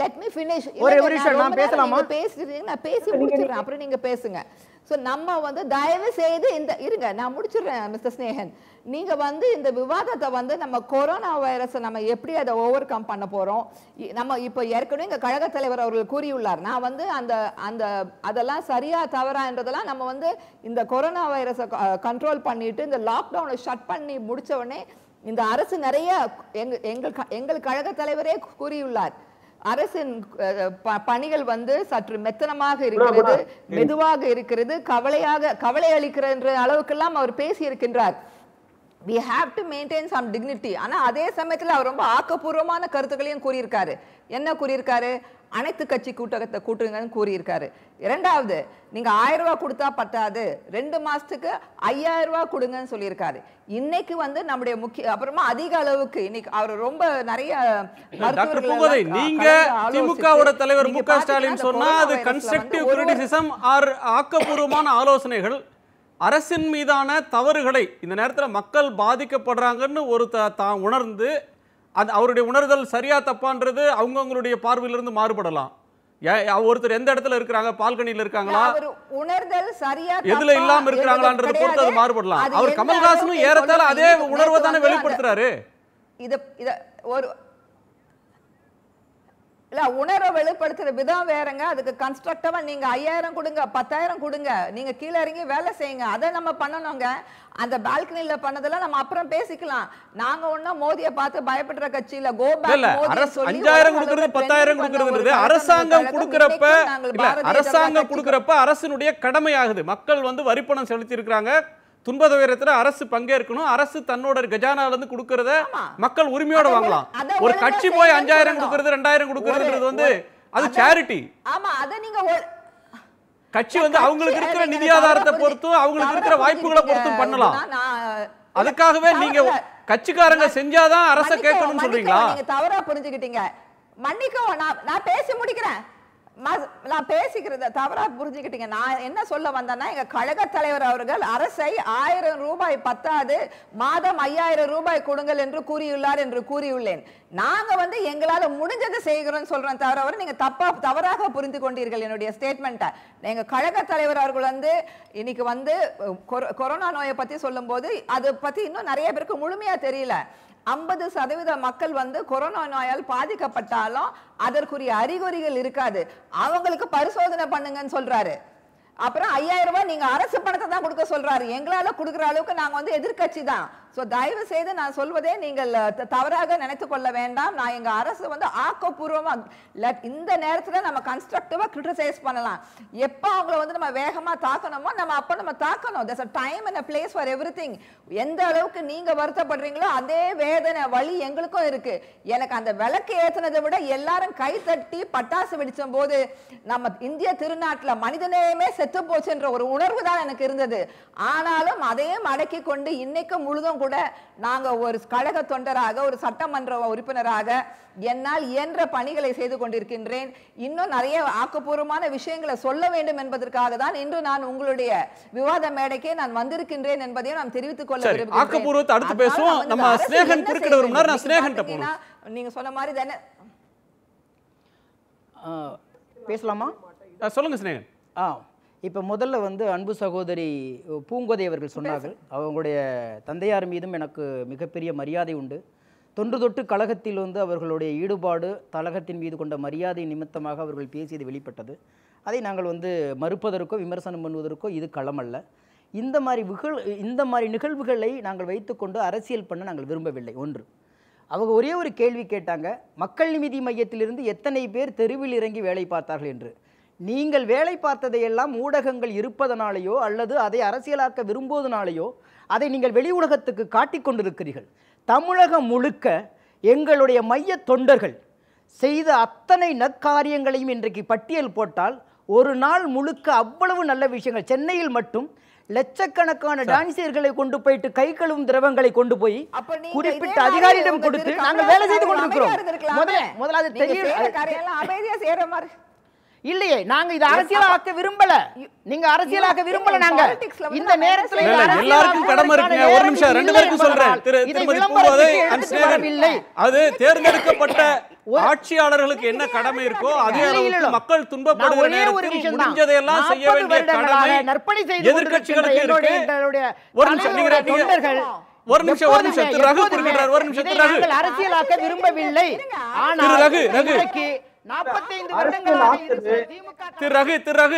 பேசி முடிச்சிடுறேன், அப்புறம் நீங்க பேசுங்க. ஸோ நம்ம வந்து தயவு செய்து இந்த இருங்க, நான் முடிச்சிடுறேன் மிஸ்டர் ஸ்னேகன். நீங்கள் வந்து இந்த விவாதத்தை வந்து நம்ம கொரோனா வைரஸை நம்ம எப்படி அதை ஓவர் கம் பண்ண போகிறோம், நம்ம இப்போ ஏற்கனவே எங்கள் கழக தலைவர் அவர்கள் கூறியுள்ளார். நான் வந்து அதெல்லாம் சரியா தவறான்றதெல்லாம் நம்ம வந்து இந்த கொரோனா வைரஸை கண்ட்ரோல் பண்ணிட்டு இந்த லாக்டவுனை ஷட் பண்ணி முடித்த உடனே இந்த அரசு நிறைய எங்கள் கழக தலைவரே கூறியுள்ளார். அரசின் பணிகள் வந்து சற்று மெத்தனமாக இருக்கிறது, மெதுவாக இருக்கிறது, கவலை அளிக்கிற அளவுக்கெல்லாம் அவர் பேசி இருக்கின்றார். we have to maintain some dignity. ஆனா அதே சமயத்துல அவர் ரொம்ப ஆக்கப்பூர்வமான கருத்துக்களையும் கூறியிருக்காரு. என்ன கூறியிருக்காரு? அனைத்து கட்சி கூட்டத்தை கூட்டுங்கன்னு கூறியிருக்காரு. இரண்டாவது, நீங்க 1000 ரூபாய் கொடுத்தா பத்தாது, 2 மாசத்துக்கு 5000 ரூபாய் கொடுங்கன்னு சொல்லியிருக்காரு. இன்னைக்கு வந்து நம்முடைய அப்புறமா அதிக அளவுக்கு இன்னைக்கு அவர் ரொம்ப நிறைய நீங்க திமுகவோட தலைவர் மு க ஸ்டாலின் சொன்னா அது கன்ஸ்ட்ரக்டிவ் கிரிட்டிசிசம் ஆர் ஆக்கப்பூர்வமான ஆலோசனைகள். அரசின் மீதான தவறுகளை இந்த நேரத்தில் மக்கள் பாதிக்கப்படுறாங்கன்னு ஒரு உணர்ந்து அது அவருடைய உணர்தல் சரியா தப்பான்றது அவங்கவுங்களுடைய பார்வையிலிருந்து மாறுபடலாம். ஒருத்தர் எந்த இடத்துல இருக்கிறாங்க, பால்கனியில் இருக்காங்களா, உணர்தல் சரியா எதுல இல்லாம இருக்கிறாங்களான்றது பொறுத்து அது மாறுபடலாம். அவர் கமல்ஹாசனும் ஏறத்தாழ அதே உணர்வை தானே வெளிப்படுத்துறாரு. ஒரு இல்ல உணர்வை வெளிப்படுத்துற விதம் வேறங்க. அதுக்கு கன்ஸ்ட்ரக்டிவா நீங்க 5000 கொடுங்க, 10000 கொடுங்க, நீங்க கீழே இறங்கி வேலை செய்யுங்க, அதை நம்ம பண்ணணுங்க. அந்த பால்கனில பண்ணதெல்லாம் நம்ம அப்புறம் பேசிக்கலாம். நாங்க ஒண்ணும் மோதியை பார்த்து பயப்படுற கட்சியில கோ பேக் மோதி சொல்லி 5000 கொடுக்கிறது 10000 கொடுக்கிறது அரசாங்கம் கொடுக்கறப்ப அரசினுடைய கடமையாகுது. மக்கள் வந்து வரிப்பணம் செலுத்தி இருக்காங்க, துன்ப துயரத்துல அரசு பங்கேற்கணும், அரசு தன்னோட கஜானால இருந்து கொடுக்கறத மக்கள் உரிமையோட வாங்கலாம். ஒரு கட்சி போய் 5000 கொடுக்கிறது 2000 கொடுக்கிறது வந்து அது சேரிட்டி. ஆமா, அத நீங்க கட்சி வந்து அவங்களுக்கு இருக்கிற நிதி ஆதாரத்தை பொறுத்தும் அவங்களுக்கு இருக்கிற வாய்ப்புகளை பொறுத்தும் பண்ணலாம். அதுக்காகவே நீங்க கட்சிக்காரங்க செஞ்சாதான் அரசை கேட்கணும்னு சொல்றீங்களா? நீங்க தவறா புரிஞ்சுக்கிட்டீங்க. மன்னிக்கவும், நான் பேசி முடிக்கிறேன். நான் பேசிக்கிறத தவறா புரிஞ்சுக்கிட்டீங்க. நான் என்ன சொல்ல வந்தேன்னா, எங்க கழக தலைவர் அவர்கள் அரசை 1000 ரூபாய் பத்தாது, மாதம் 5000 ரூபாய் கொடுங்கள் என்று கூறியுள்ளார் என்று கூறியுள்ளேன். நாங்க வந்து எங்களால முடிஞ்சதை செய்கிறோம் சொல்றேன் தவிர நீங்க தவறாக புரிந்து கொண்டீர்கள் என்னுடைய ஸ்டேட்மெண்ட்டை. எங்க கழக தலைவர் அவர்கள் வந்து இன்னைக்கு வந்து கொரோனா நோயை பத்தி சொல்லும் போது அதை பத்தி இன்னும் நிறைய பேருக்கு முழுமையா தெரியல. 50% மக்கள் வந்து கொரோனா நோயால் பாதிக்கப்பட்டாலும் அதற்குரிய அறிகுறிகள் இருக்காது, அவங்களுக்கு பரிசோதனை பண்ணுங்கன்னு சொல்றாரு. அப்புறம் 5000 ரூபாய் நீங்க அரசு பணத்தை தான் கொடுக்க சொல்றாரு. எங்களால கொடுக்குற அளவுக்கு நாங்க வந்து எதிர்கட்சி தான். சோ தயவு செய்து நான் சொல்வதே நீங்கள் தவறாக நினைத்து கொள்ள வேண்டாம். நான் எங்க அரசு வந்து ஆக்கப்பூர்வமா இந்த நேரத்துல நம்ம கன்ஸ்ட்ரக்டிவா கிரிட்டிசைஸ் பண்ணலாம். எப்ப அவங்கள வந்து நம்ம வேகமா தாக்கணுமோ நம்ம தாக்கணும். there's a time and a place for everything. எந்த அளவுக்கு நீங்க வருத்தப்படுறீங்களோ அதே வேதனை வலி எங்களுக்கும் இருக்கு. எனக்கு அந்த விளக்கு ஏத்துனதை விட எல்லாரும் கை தட்டி பட்டாசு வெடிச்சும் போது நம்ம இந்திய திருநாட்டுல மனிதநேயமே செத்து போச்சுன்ற ஒரு உணர்வு தான் எனக்கு இருந்தது. ஆனாலும் அதையும் அடக்கி கொண்டு இன்னைக்கு முழுதும் கூட நாங்க ஒரு கழக தொண்டராக, ஒரு சட்டமன்ற உறுப்பினராக என்னால் இயன்ற பணிகளை செய்து கொண்டிருக்கின்றேன். இன்னும் நிறைய ஆக்கப்பூர்வமான விஷயங்களை சொல்ல வேண்டும் என்பதற்காக தான் இன்று நான் உங்களுடைய விவாத மேடைக்கே நான் வந்திருக்கின்றேன் என்பதையும் நான் தெரிவித்துக் கொள்ள விரும்புகிறேன். ஆக்கப்பூர்வத்தை அடுத்து பேசுவோம். நம்ம ஸ்நேகன் குறுக்கிட விரும்பினார். நான் ஸ்நேகன்ட்ட போறேன். நீங்க சொன்ன மாதிரி தானே பேசலாமா? சொல்லுங்க ஸ்நேகன். இப்போ முதல்ல வந்து அன்பு சகோதரி பூங்கோதை அவர்கள் சொன்னார்கள், அவங்களுடைய தந்தையார் மீதும் எனக்கு மிகப்பெரிய மரியாதை உண்டு. தொன்று தொட்டு கழகத்தில் வந்து அவர்களுடைய ஈடுபாடு, கழகத்தின் மீது கொண்ட மரியாதை நிமித்தமாக அவர்கள் பேசியது வெளிப்பட்டது. அதை நாங்கள் வந்து மறுப்பதற்கோ விமர்சனம் பண்ணுவதற்கோ இது களமல்ல. இந்த மாதிரி நிகழ்வுகளை நாங்கள் வைத்துக்கொண்டு அரசியல் பண்ண நாங்கள் விரும்பவில்லை. ஒன்று, அவங்க ஒரே ஒரு கேள்வி கேட்டாங்க, மக்கள் நீதி மையத்திலிருந்து எத்தனை பேர் தெருவில் இறங்கி வேலை பார்த்தார்கள் என்று. நீங்கள் வேலை பார்த்ததையெல்லாம் ஊடகங்கள் இருப்பதனாலேயோ அல்லது அதை அரசியலாக்க விரும்புவதனாலேயோ அதை நீங்கள் வெளி உலகத்துக்கு காட்டிக்கொண்டிருக்கிறீர்கள். தமிழகம் முழுக்க எங்களுடைய மைய தொண்டர்கள் செய்த அத்தனை நற்காரியங்களையும் இன்றைக்கு பட்டியல் போட்டால் ஒரு நாள் முழுக்க அவ்வளவு நல்ல விஷயங்கள். சென்னையில் மட்டும் லட்சக்கணக்கான டான்சியர்களை கொண்டு போயிட்டு கை கழுவும் திரவங்களை கொண்டு போய் குறிப்பிட்ட அதிகாரியிடம் கொடுத்து நாங்கள் வேலை செய்து கொண்டிருக்கிறோம். முதலாவது தெரியும் இல்லையே, நாங்க இத அரசியலாக்க விரும்பல. நீங்க அரசியலாக்க விரும்பல. நாங்க இந்த நேரத்துல எல்லாருக்கும் கடமை இருக்குங்க. ஒரு நிமிஷம், ரெண்டு பேருக்கும் சொல்றேன். திருமதி பூங்கோதை அண்ட் ஸ்நேகன், அது தேர்ந்தெடுக்கப்பட்ட ஆட்சியாளர்களுக்கு என்ன கடமை இருக்கோ அதே அளவுக்கு மக்கள் துன்பப்படுகிற நேரத்தில் முடிஞ்சதையெல்லாம் செய்ய வேண்டிய கடமை எதிர்க்கட்சிகளுக்கு இருக்கு. ஒரு நிமிஷம், ஒரு நிமிஷம் திரு ரகு குறிப்பிட்டார். ஒரு நிமிஷம் திரு ரகு, அரசியலாக்க விரும்பவில்லை. திரு ரகு ரகு 45 வருடங்களாக திரு ரகு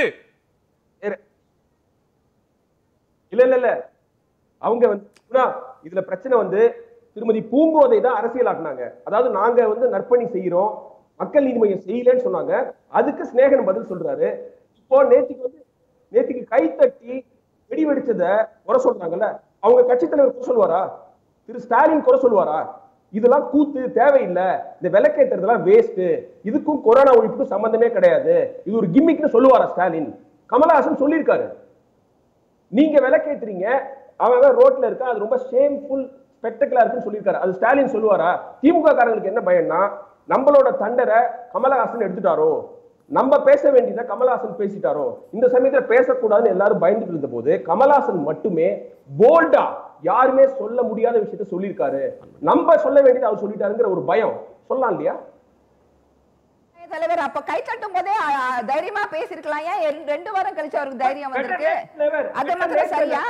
இல்ல அவங்க வந்து இதுல பிரச்சனை வந்து திருமதி பூங்கோதை தான் அரசியலாக்குனாங்க. அதாவது நாங்க வந்து நற்பணி செய்யறோம், மக்கள் நீதி மையம் செய்யலன்னு சொன்னாங்க. அதுக்கு சிநேகன் பதில் சொல்றாரு. இப்போ நேத்திக்கு கைத்தட்டி வெடி வெடிச்சத குறை சொல்றாங்கல்ல, அவங்க கட்சி தலைவர் குறை சொல்வாரா? திரு ஸ்டாலின் குறை சொல்வாரா? இதெல்லாம் கூத்து, தேவையில்லை, இந்த விளக்கேற்றுறதுலாம் வேஸ்ட், இதுக்கும் கொரோனா ஒழிப்புக்கும் சம்பந்தமே கிடையாது, இது ஒரு கிம்மிக்னு சொல்லுவாரா ஸ்டாலின்? கமலஹாசன் சொல்லியிருக்காரு. நீங்க விளக்கேற்றுறீங்க, அவன் ரோட்ல இருக்கா, அது ரொம்ப ஷேம்ஃபுல் ஸ்பெக்டக்கிளா இருக்குன்னு சொல்லியிருக்காரு. அது ஸ்டாலின் சொல்லுவாரா? திமுக காரங்களுக்கு என்ன பயம்னா, நம்மளோட தண்டரை கமலஹாசன் எடுத்துட்டாரோ, நம்ம பேச வேண்டியதை கமலஹாசன் பேசிட்டாரோ, இந்த சமயத்துல பேசக்கூடாதுன்னு எல்லாரும் பயந்துட்டு இருந்த போது கமலஹாசன் மட்டுமே போல்டா யாருமே சொல்ல முடியாத விஷயத்த சொல்லியிருக்காரு. நம்ம சொல்ல வேண்டியது அவர் சொல்லிட்டாருங்கிற ஒரு பயம் சொல்லலாம் இல்லையா? தலைவர் அப்ப கை தட்டும் போதே தைரியமா பேசிருக்கலாம். ஏன் 2 வாரம் கழிச்சு அவருக்கு தைரியம் வந்திருக்கு? அது மாதிரி சரியா?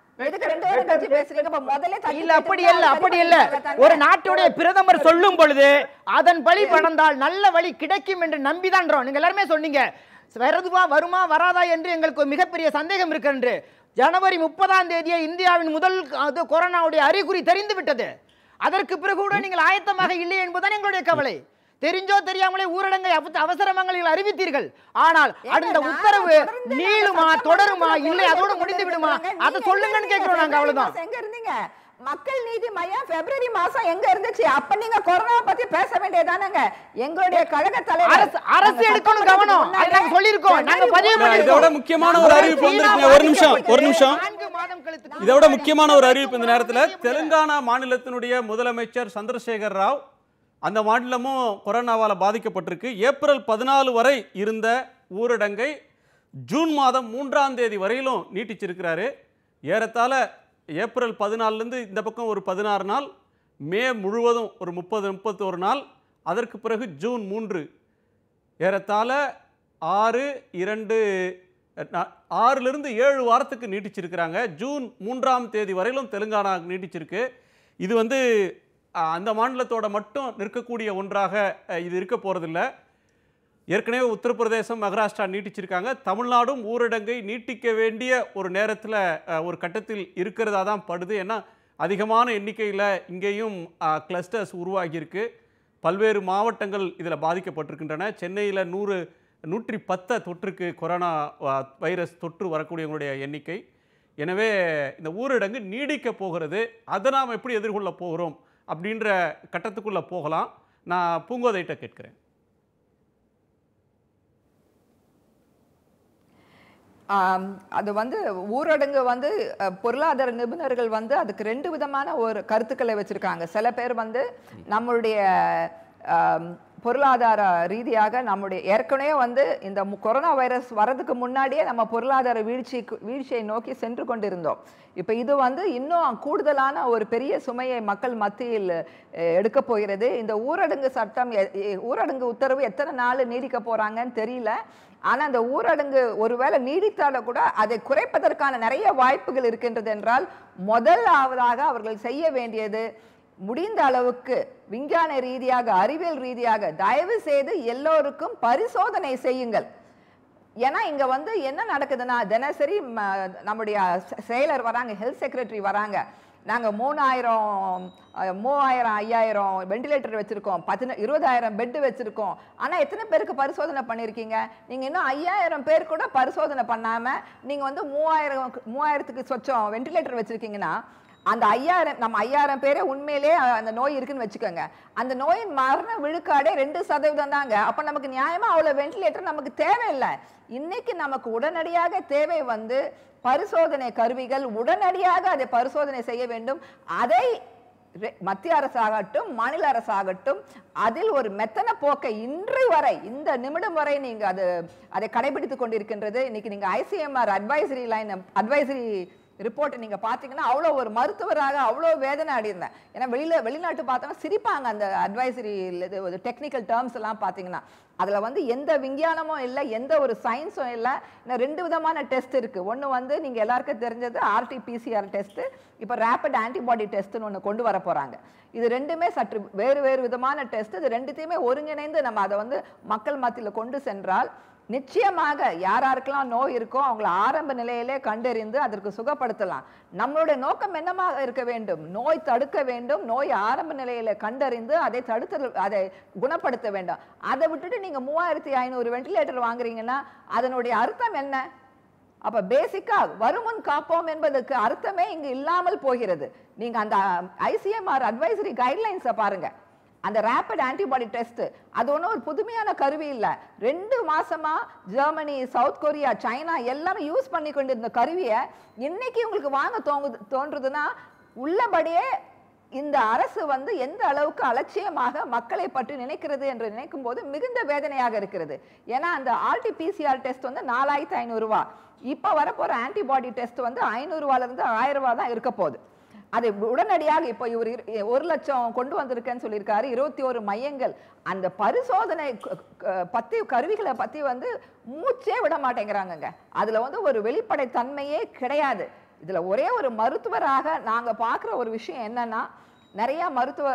ஒரு நாட்டுடைய பிரதமர் சொல்லும் பொழுது அதன் வழி படந்தால் நல்ல வழி கிடைக்கும் என்று நம்பிதான் நீங்க எல்லாருமே சொன்னீங்க. வருமா வராதா என்று எங்களுக்கு மிகப்பெரிய சந்தேகம் இருக்கு என்று. ஜனவரி 30ஆம் தேதியே இந்தியாவின் முதல் கொரோனாவுடைய அறிகுறி தெரிந்து விட்டது. அதற்கு பிறகு கூட நீங்கள் ஆயத்தமாக இல்லை என்பதுதான் எங்களுடைய கவலை. தெரிஞ்சோ தெரியாமலே ஊரடங்கை அவசரமங்களில் அறிவித்தீர்கள். ஆனால் அந்த உத்தரவு நீளுமா, தொடருமா, இல்லை அதோட முடிந்து விடுமா, அதை சொல்லுங்கன்னு கேட்கிறோம் நாங்க. அவ்வளவுதான். எங்க இருந்தீங்க? மக்கள் நீதி மையம் பிப்ரவரி மாசம் எங்க இருந்துச்சு? அப்ப நீங்க கொரோனா பத்தி பேச வேண்டியதானங்க. எங்களுடைய கழக தலைவர் அரசு எடுக்கணும் கவனம், அது நாங்க சொல்லிருக்கோம், நாங்க பதிவு பண்ணிருக்கோம். இதோட முக்கியமான ஒரு அறிவிப்பு வந்திருக்குங்க. ஒரு நிமிஷம். இதோட முக்கியமான ஒரு அறிவிப்பு இந்த நேரத்தில். தெலுங்கானா மாநிலத்தினுடைய முதலமைச்சர் சந்திரசேகர் ராவ், அந்த மாநிலமும் கொரோனாவால் பாதிக்கப்பட்டிருக்கு. ஏப்ரல் 14 வரை இருந்த ஊரடங்கை ஜூன் மாதம் 3ஆம் தேதி வரையிலும் நீட்டிச்சிருக்கிறாரு. ஏறத்தாழ ஏப்ரல் 14லேருந்து இந்த பக்கம் ஒரு 16 நாள், மே முழுவதும் ஒரு 30-31 நாள், அதற்கு பிறகு ஜூன் 3, ஏறத்தாழ 6லிருந்து 7 வாரத்துக்கு நீட்டிச்சிருக்கிறாங்க. ஜூன் 3ஆம் தேதி வரையிலும் தெலுங்கானா நீட்டிச்சிருக்கு. இது வந்து அந்த மாநிலத்தோட மட்டும் நிற்கக்கூடிய ஒன்றாக இது இருக்க போகிறதில்ல. ஏற்கனவே உத்தரப்பிரதேசம், மகாராஷ்டிரா நீட்டிச்சிருக்காங்க. தமிழ்நாடும் ஊரடங்கை நீட்டிக்க வேண்டிய ஒரு நேரத்தில் ஒரு கட்டத்தில் இருக்கிறதா தான் படுது. ஏன்னா அதிகமான எண்ணிக்கையில் இங்கேயும் கிளஸ்டர்ஸ் உருவாகியிருக்கு. பல்வேறு மாவட்டங்கள் இதில் பாதிக்கப்பட்டிருக்கின்றன. சென்னையில் 110 தொற்றுக்கு கொரோனா வைரஸ் தொற்று வரக்கூடியவங்களுடைய எண்ணிக்கை. எனவே இந்த ஊரடங்கு நீடிக்க போகிறது. அதை நாம் எப்படி எதிர்கொள்ள போகிறோம் அப்படின்ற கட்டத்துக்குள்ளே போகலாம். நான் பூங்கோதைட்ட கேட்கிறேன். அது வந்து ஊரடங்கு வந்து பொருளாதார நிபுணர்கள் வந்து அதுக்கு 2 விதமான ஒரு கருத்துக்களை வச்சிருக்காங்க. சில பேர் வந்து நம்மளுடைய பொருளாதார ரீதியாக நம்முடைய ஏற்கனவே வந்து இந்த கொரோனா வைரஸ் வரதுக்கு முன்னாடியே நம்ம பொருளாதார வீழ்ச்சியை நோக்கி சென்று கொண்டிருந்தோம். இப்போ இது வந்து இன்னும் கூடுதலான ஒரு பெரிய சுமையை மக்கள் மத்தியில் எடுக்க போகிறது. இந்த ஊரடங்கு உத்தரவு எத்தனை நாள் நீடிக்க போறாங்கன்னு தெரியல. ஆனால் அந்த ஊரடங்கு ஒருவேளை நீடித்தாலும் கூட அதை குறைப்பதற்கான நிறைய வாய்ப்புகள் இருக்கின்றது என்றால், முதலாவதாக அவர்கள் செய்ய வேண்டியது முடிந்த அளவுக்கு விஞ்ஞான ரீதியாக, அறிவியல் ரீதியாக தயவு செய்து எல்லோருக்கும் பரிசோதனை செய்யுங்கள். ஏன்னா இங்க வந்து என்ன நடக்குதுன்னா, தினசரி நம்முடைய செயலர் வராங்க, ஹெல்த் செக்ரட்டரி வராங்க, நாங்க 3000 5000 வெண்டிலேட்டர் வச்சிருக்கோம், 20,000 பெட் வச்சிருக்கோம். ஆனா எத்தனை பேருக்கு பரிசோதனை பண்ணிருக்கீங்க? நீங்க இன்னும் 5000 பேர் கூட பரிசோதனை பண்ணாம நீங்க வந்து 3000க்கு சொச்சம் வெண்டிலேட்டர் வச்சிருக்கீங்கன்னா, அந்த 5000 பேரே உண்மையிலே அந்த நோய் இருக்குன்னு வச்சுக்கோங்க. அந்த நோயின் மரண விழுக்காடே 2% தாங்க. அப்ப நமக்கு நியாயமா அவ்வளவு வெண்டிலேட்டர் நமக்கு தேவையில்லை. இன்னைக்கு நமக்கு உடனடியாக தேவை வந்து பரிசோதனை கருவிகள். உடனடியாக அதை பரிசோதனை செய்ய வேண்டும். அதை மத்திய அரசாகட்டும் மாநில அரசாகட்டும் அதில் ஒரு மெத்தன போக்கை இன்று வரை, இந்த நிமிடம் வரை நீங்க அதை கடைபிடித்துக் கொண்டிருக்கின்றது. இன்னைக்கு நீங்க ICMR அட்வைசரி ரிப்போர்ட் நீங்க பாத்தீங்கன்னா அவ்வளோ ஒரு மருத்துவராக அவ்வளோ வேதனை அடைந்தேன். ஏன்னா வெளிநாட்டு பார்த்தோம்னா சிரிப்பாங்க அந்த அட்வைசரி டெக்னிக்கல் டேர்ம்ஸ் எல்லாம் பார்த்தீங்கன்னா. அதுல வந்து எந்த விஞ்ஞானமும் இல்லை, எந்த ஒரு சயின்ஸும் இல்லை. இன்னும் 2 விதமான டெஸ்ட் இருக்கு. ஒன்று வந்து நீங்க எல்லாருக்கும் தெரிஞ்சது RT-PCR டெஸ்ட், இப்போ ரேபிட் ஆன்டிபாடி டெஸ்ட்னு ஒன்று கொண்டு வர போறாங்க. இது 2மே சற்று வேறு விதமான டெஸ்ட். இது 2த்தையுமே ஒருங்கிணைந்து நம்ம அதை வந்து மக்கள் மத்தியில் கொண்டு சென்றால் நிச்சயமாக யாராருக்கெல்லாம் நோய் இருக்கோ அவங்கள ஆரம்ப நிலையிலே கண்டறிந்து அதற்கு சுகப்படுத்தலாம். நம்மளுடைய நோக்கம் என்னமாக இருக்க வேண்டும்? நோய் தடுக்க வேண்டும், நோய் ஆரம்ப நிலையில கண்டறிந்து அதை குணப்படுத்த வேண்டும். அதை விட்டுட்டு நீங்க 3500 வெண்டிலேட்டர் வாங்குறீங்கன்னா அதனுடைய அர்த்தம் என்ன? அப்ப பேசிக்கா வருமுன் காப்போம் என்பதற்கு அர்த்தமே இங்கு இல்லாமல் போகிறது. நீங்க அந்த ஐசிஎம்ஆர் அட்வைசரி கைட்லைன்ஸை பாருங்க. அந்த ரேபிட் ஆன்டிபாடி டெஸ்ட் அது ஒன்றும் ஒரு புதுமையான கருவி இல்லை. 2 மாசமா ஜெர்மனி, சவுத் கொரியா, சைனா எல்லாரும் யூஸ் பண்ணி கொண்டிருந்த கருவியை இன்னைக்கு உங்களுக்கு வாங்க தோன்றுதுன்னா உள்ளபடியே இந்த அரசு எந்த அளவுக்கு அலட்சியமாக மக்களை பற்றி நினைக்கிறது என்று நினைக்கும் போது மிகுந்த வேதனையாக இருக்கிறது. ஏன்னா அந்த RT-PCR டெஸ்ட் 4500 ரூபாய், இப்ப வரப்போற ஆன்டிபாடி டெஸ்ட் 500 ரூபாயில இருந்து 1000 ரூபாய் தான் இருக்க போகுது. அதை உடனடியாக இப்போ இவர் 1 லட்சம் கொண்டு வந்திருக்கேன்னு சொல்லியிருக்காரு. 21 மையங்கள். அந்த பரிசோதனை பத்தி கருவிகளை பத்தி மூச்சே விட மாட்டேங்கிறாங்க. அதுல ஒரு வெளிப்படை தன்மையே கிடையாது. இதுல ஒரே ஒரு மருத்துவராக நாங்க பார்க்குற ஒரு விஷயம் என்னன்னா, நிறைய மருத்துவ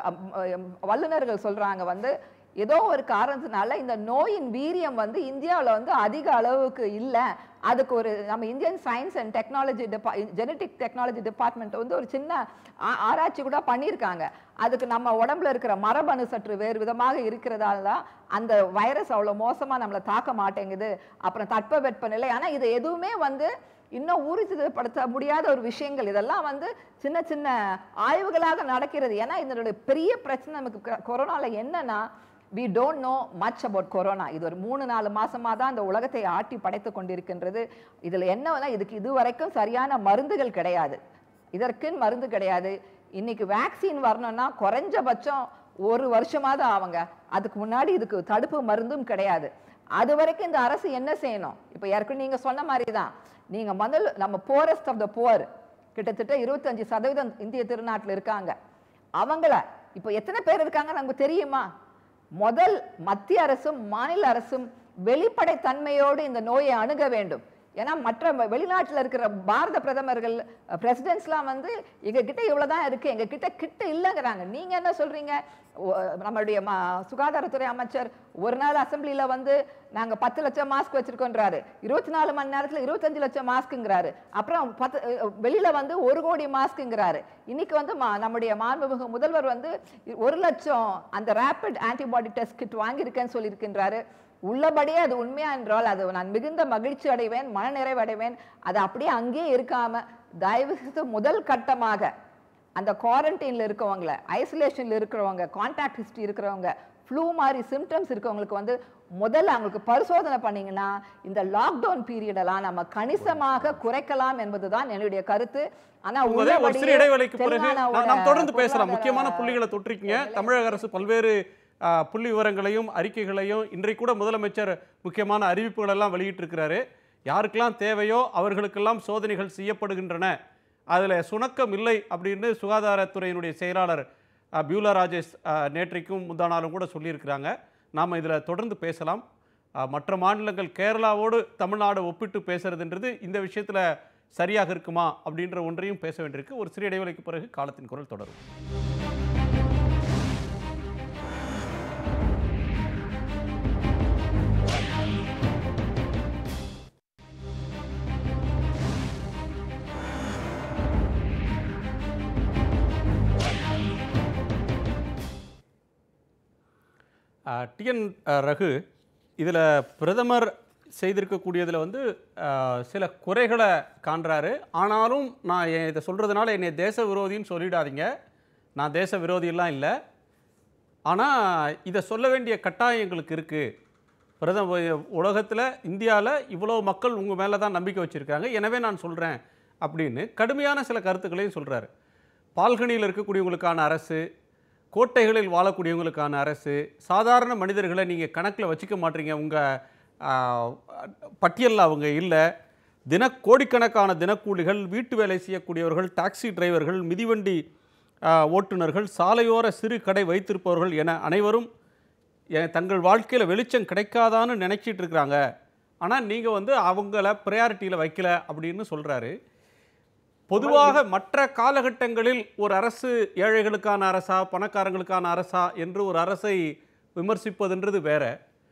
வல்லுநர்கள் சொல்றாங்க ஏதோ ஒரு காரணத்தினால இந்த நோயின் வீரியம் இந்தியாவில் அதிக அளவுக்கு இல்லை. அதுக்கு ஒரு நம்ம Indian science and technology genetic technology department ஒரு சின்ன ஆராய்ச்சி கூட பண்ணியிருக்காங்க. அதுக்கு நம்ம உடம்புல இருக்கிற மரபணு சற்று வேறு விதமாக இருக்கிறதால தான் அந்த வைரஸ் அவ்வளோ மோசமாக நம்மளை தாக்க மாட்டேங்குது. அப்புறம் தட்பவெப்பநிலை. ஆனால் இது எதுவுமே இன்னும் ஊர்ஜிதப்படுத்த முடியாத ஒரு விஷயங்கள். இதெல்லாம் சின்ன சின்ன ஆய்வுகளாக நடக்கிறது. ஏன்னா இதனுடைய பெரிய பிரச்சனை நமக்கு கொரோனால என்னன்னா, we don't know much about corona. இது ஒரு 3-4 மாசமா தான் இந்த உலகத்தை ஆட்டி படைத்து கொண்டிருக்கின்றது. இதுல என்னன்னா, இதுக்கு இதுவரைக்கும் சரியான மருந்துகள் கிடையாது. இதற்குன்னு மருந்து கிடையாது. இன்னைக்கு வேக்சின் வரணும்னா குறைஞ்சபட்சம் 1 வருஷமாவது ஆகுங்க. அதுக்கு முன்னாடி இதுக்கு தடுப்பு மருந்தும் கிடையாது. அது வரைக்கும் இந்த அரசு என்ன செய்யணும்? இப்ப ஏற்கனவே நீங்க சொன்ன மாதிரி தான், நீங்க முதல்ல நம்ம போரஸ்ட் ஆஃப் த புவர் கிட்டத்தட்ட 25% இந்திய திருநாட்டில் இருக்காங்க. அவங்கள இப்ப எத்தனை பேர் இருக்காங்க நமக்கு தெரியுமா? முதல் மத்திய அரசும் மாநில அரசும் வெளிப்படை தன்மையோடு இந்த நோயை அணுக வேண்டும். ஏன்னா மற்ற வெளிநாட்டில் இருக்கிற பாரத பிரதமர்கள் பிரசிடென்ட்ஸ்லாம் எங்க கிட்ட இவ்வளவுதான் இருக்கு, எங்க கிட்ட இல்லைங்கிறாங்க. நீங்க என்ன சொல்றீங்க? நம்மளுடைய சுகாதாரத்துறை அமைச்சர் ஒரு நாள் அசம்பிளில நாங்க 10 லட்சம் மாஸ்க் வச்சிருக்கோன்றாரு. 24 மணி நேரத்துல 25 லட்சம் மாஸ்க்குங்கிறாரு. அப்புறம் வெளியில 1 கோடி மாஸ்க்குங்கிறாரு. இன்னைக்கு நம்முடைய மாண்புமிகு முதல்வர் 1 லட்சம் அந்த ரேபிட் ஆன்டிபாடி டெஸ்ட் கிட் வாங்கியிருக்கேன்னு சொல்லியிருக்கின்றாரு. உள்ளபடியே அது உண்மையா என்றால் அது நான் மிகுந்த மகிழ்ச்சி அடைவேன், மனநிறைவு அடைவேன். அது அப்படியே அங்கேயே இருக்காம தயவு செய்து முதல் கட்டமாக அந்த குவாரண்டைன்ல இருக்கவங்க, ஐசோலேஷன்ல இருக்கிறவங்க, கான்டாக்ட் ஹிஸ்டரி இருக்கிறவங்க, ஃப்ளூ மாதிரி சிம்டம்ஸ் இருக்கவங்களுக்கு முதல்ல அவங்களுக்கு பரிசோதனை பண்ணீங்கன்னா இந்த லாக்டவுன் பீரியடெல்லாம் நம்ம கணிசமாக குறைக்கலாம் என்பதுதான் என்னுடைய கருத்து. ஆனா ஒரு சிறு இடைவேளைக்கு பிறகு நாம் தொடர்ந்து பேசலாம். முக்கியமான புள்ளிகளை தொற்றிருக்கீங்க. தமிழக அரசு பல்வேறு புள்ளி விவரங்களையும் அறிக்கைகளையும் இன்றைக்கு கூட முதலமைச்சர் முக்கியமான அறிவிப்புகள் எல்லாம் வெளியிட்டிருக்கிறாரு. யாருக்கெல்லாம் தேவையோ அவர்களுக்கெல்லாம் சோதனைகள் செய்யப்படுகின்றன, அதில் சுணக்கம் இல்லை அப்படின்னு சுகாதாரத்துறையினுடைய செயலாளர் பியூலா ராஜேஷ் நேற்றைக்கும் முந்தானாலும் கூட சொல்லியிருக்கிறாங்க. நாம் இதில் தொடர்ந்து பேசலாம். மற்ற மாநிலங்கள் கேரளாவோடு தமிழ்நாடு ஒப்பிட்டு பேசுறதுன்றது இந்த விஷயத்தில் சரியாக இருக்குமா அப்படின்ற ஒன்றையும் பேச வேண்டியிருக்கு. ஒரு சிறிய இடைவெளிக்கு பிறகு காலத்தின் குரல் தொடரும். டிஎன் ரகு, இதில் பிரதமர் செய்திருக்கக்கூடியதில் சில குறைகளை காண்றாரு. ஆனாலும் நான் இதை சொல்கிறதுனால என்னை தேச விரோதின்னு சொல்லிடாதீங்க, நான் தேச விரோதியெல்லாம் இல்லை. ஆனால் இதை சொல்ல வேண்டிய கட்டாயம் எங்களுக்கு இருக்குது. உலகத்தில் இந்தியாவில் இவ்வளோ மக்கள் உங்கள் மேலே தான் நம்பிக்கை வச்சுருக்காங்க, எனவே நான் சொல்கிறேன் அப்படின்னு கடுமையான சில கருத்துக்களையும் சொல்கிறாரு. பால்கனியில் இருக்கக்கூடியவங்களுக்கான அரசு, கோட்டைகளில் வாழக்கூடியவங்களுக்கான அரசு, சாதாரண மனிதர்களை நீங்கள் கணக்கில் வச்சுக்க மாட்டீங்க, உங்கள் பட்டியலில் அவங்க இல்லை. கோடிக்கணக்கான தினக்கூலிகள், வீட்டு வேலை செய்யக்கூடியவர்கள், டாக்ஸி டிரைவர்கள், மிதிவண்டி ஓட்டுநர்கள், சாலையோர சிறு கடை வைத்திருப்பவர்கள் என அனைவரும் தங்கள் வாழ்க்கையில் வெளிச்சம் கிடைக்காதான்னு நினச்சிட்டு இருக்கிறாங்க. ஆனால் நீங்கள் அவங்கள ப்ரையாரிட்டியில் வைக்கல அப்படின்னு சொல்கிறாரு. பொதுவாக மற்ற காலகட்டங்களில் ஒரு அரசு ஏழைகளுக்கான அரசா, பணக்காரங்களுக்கான அரசா என்று ஒரு அரசை விமர்சிப்பதுன்றது வேற.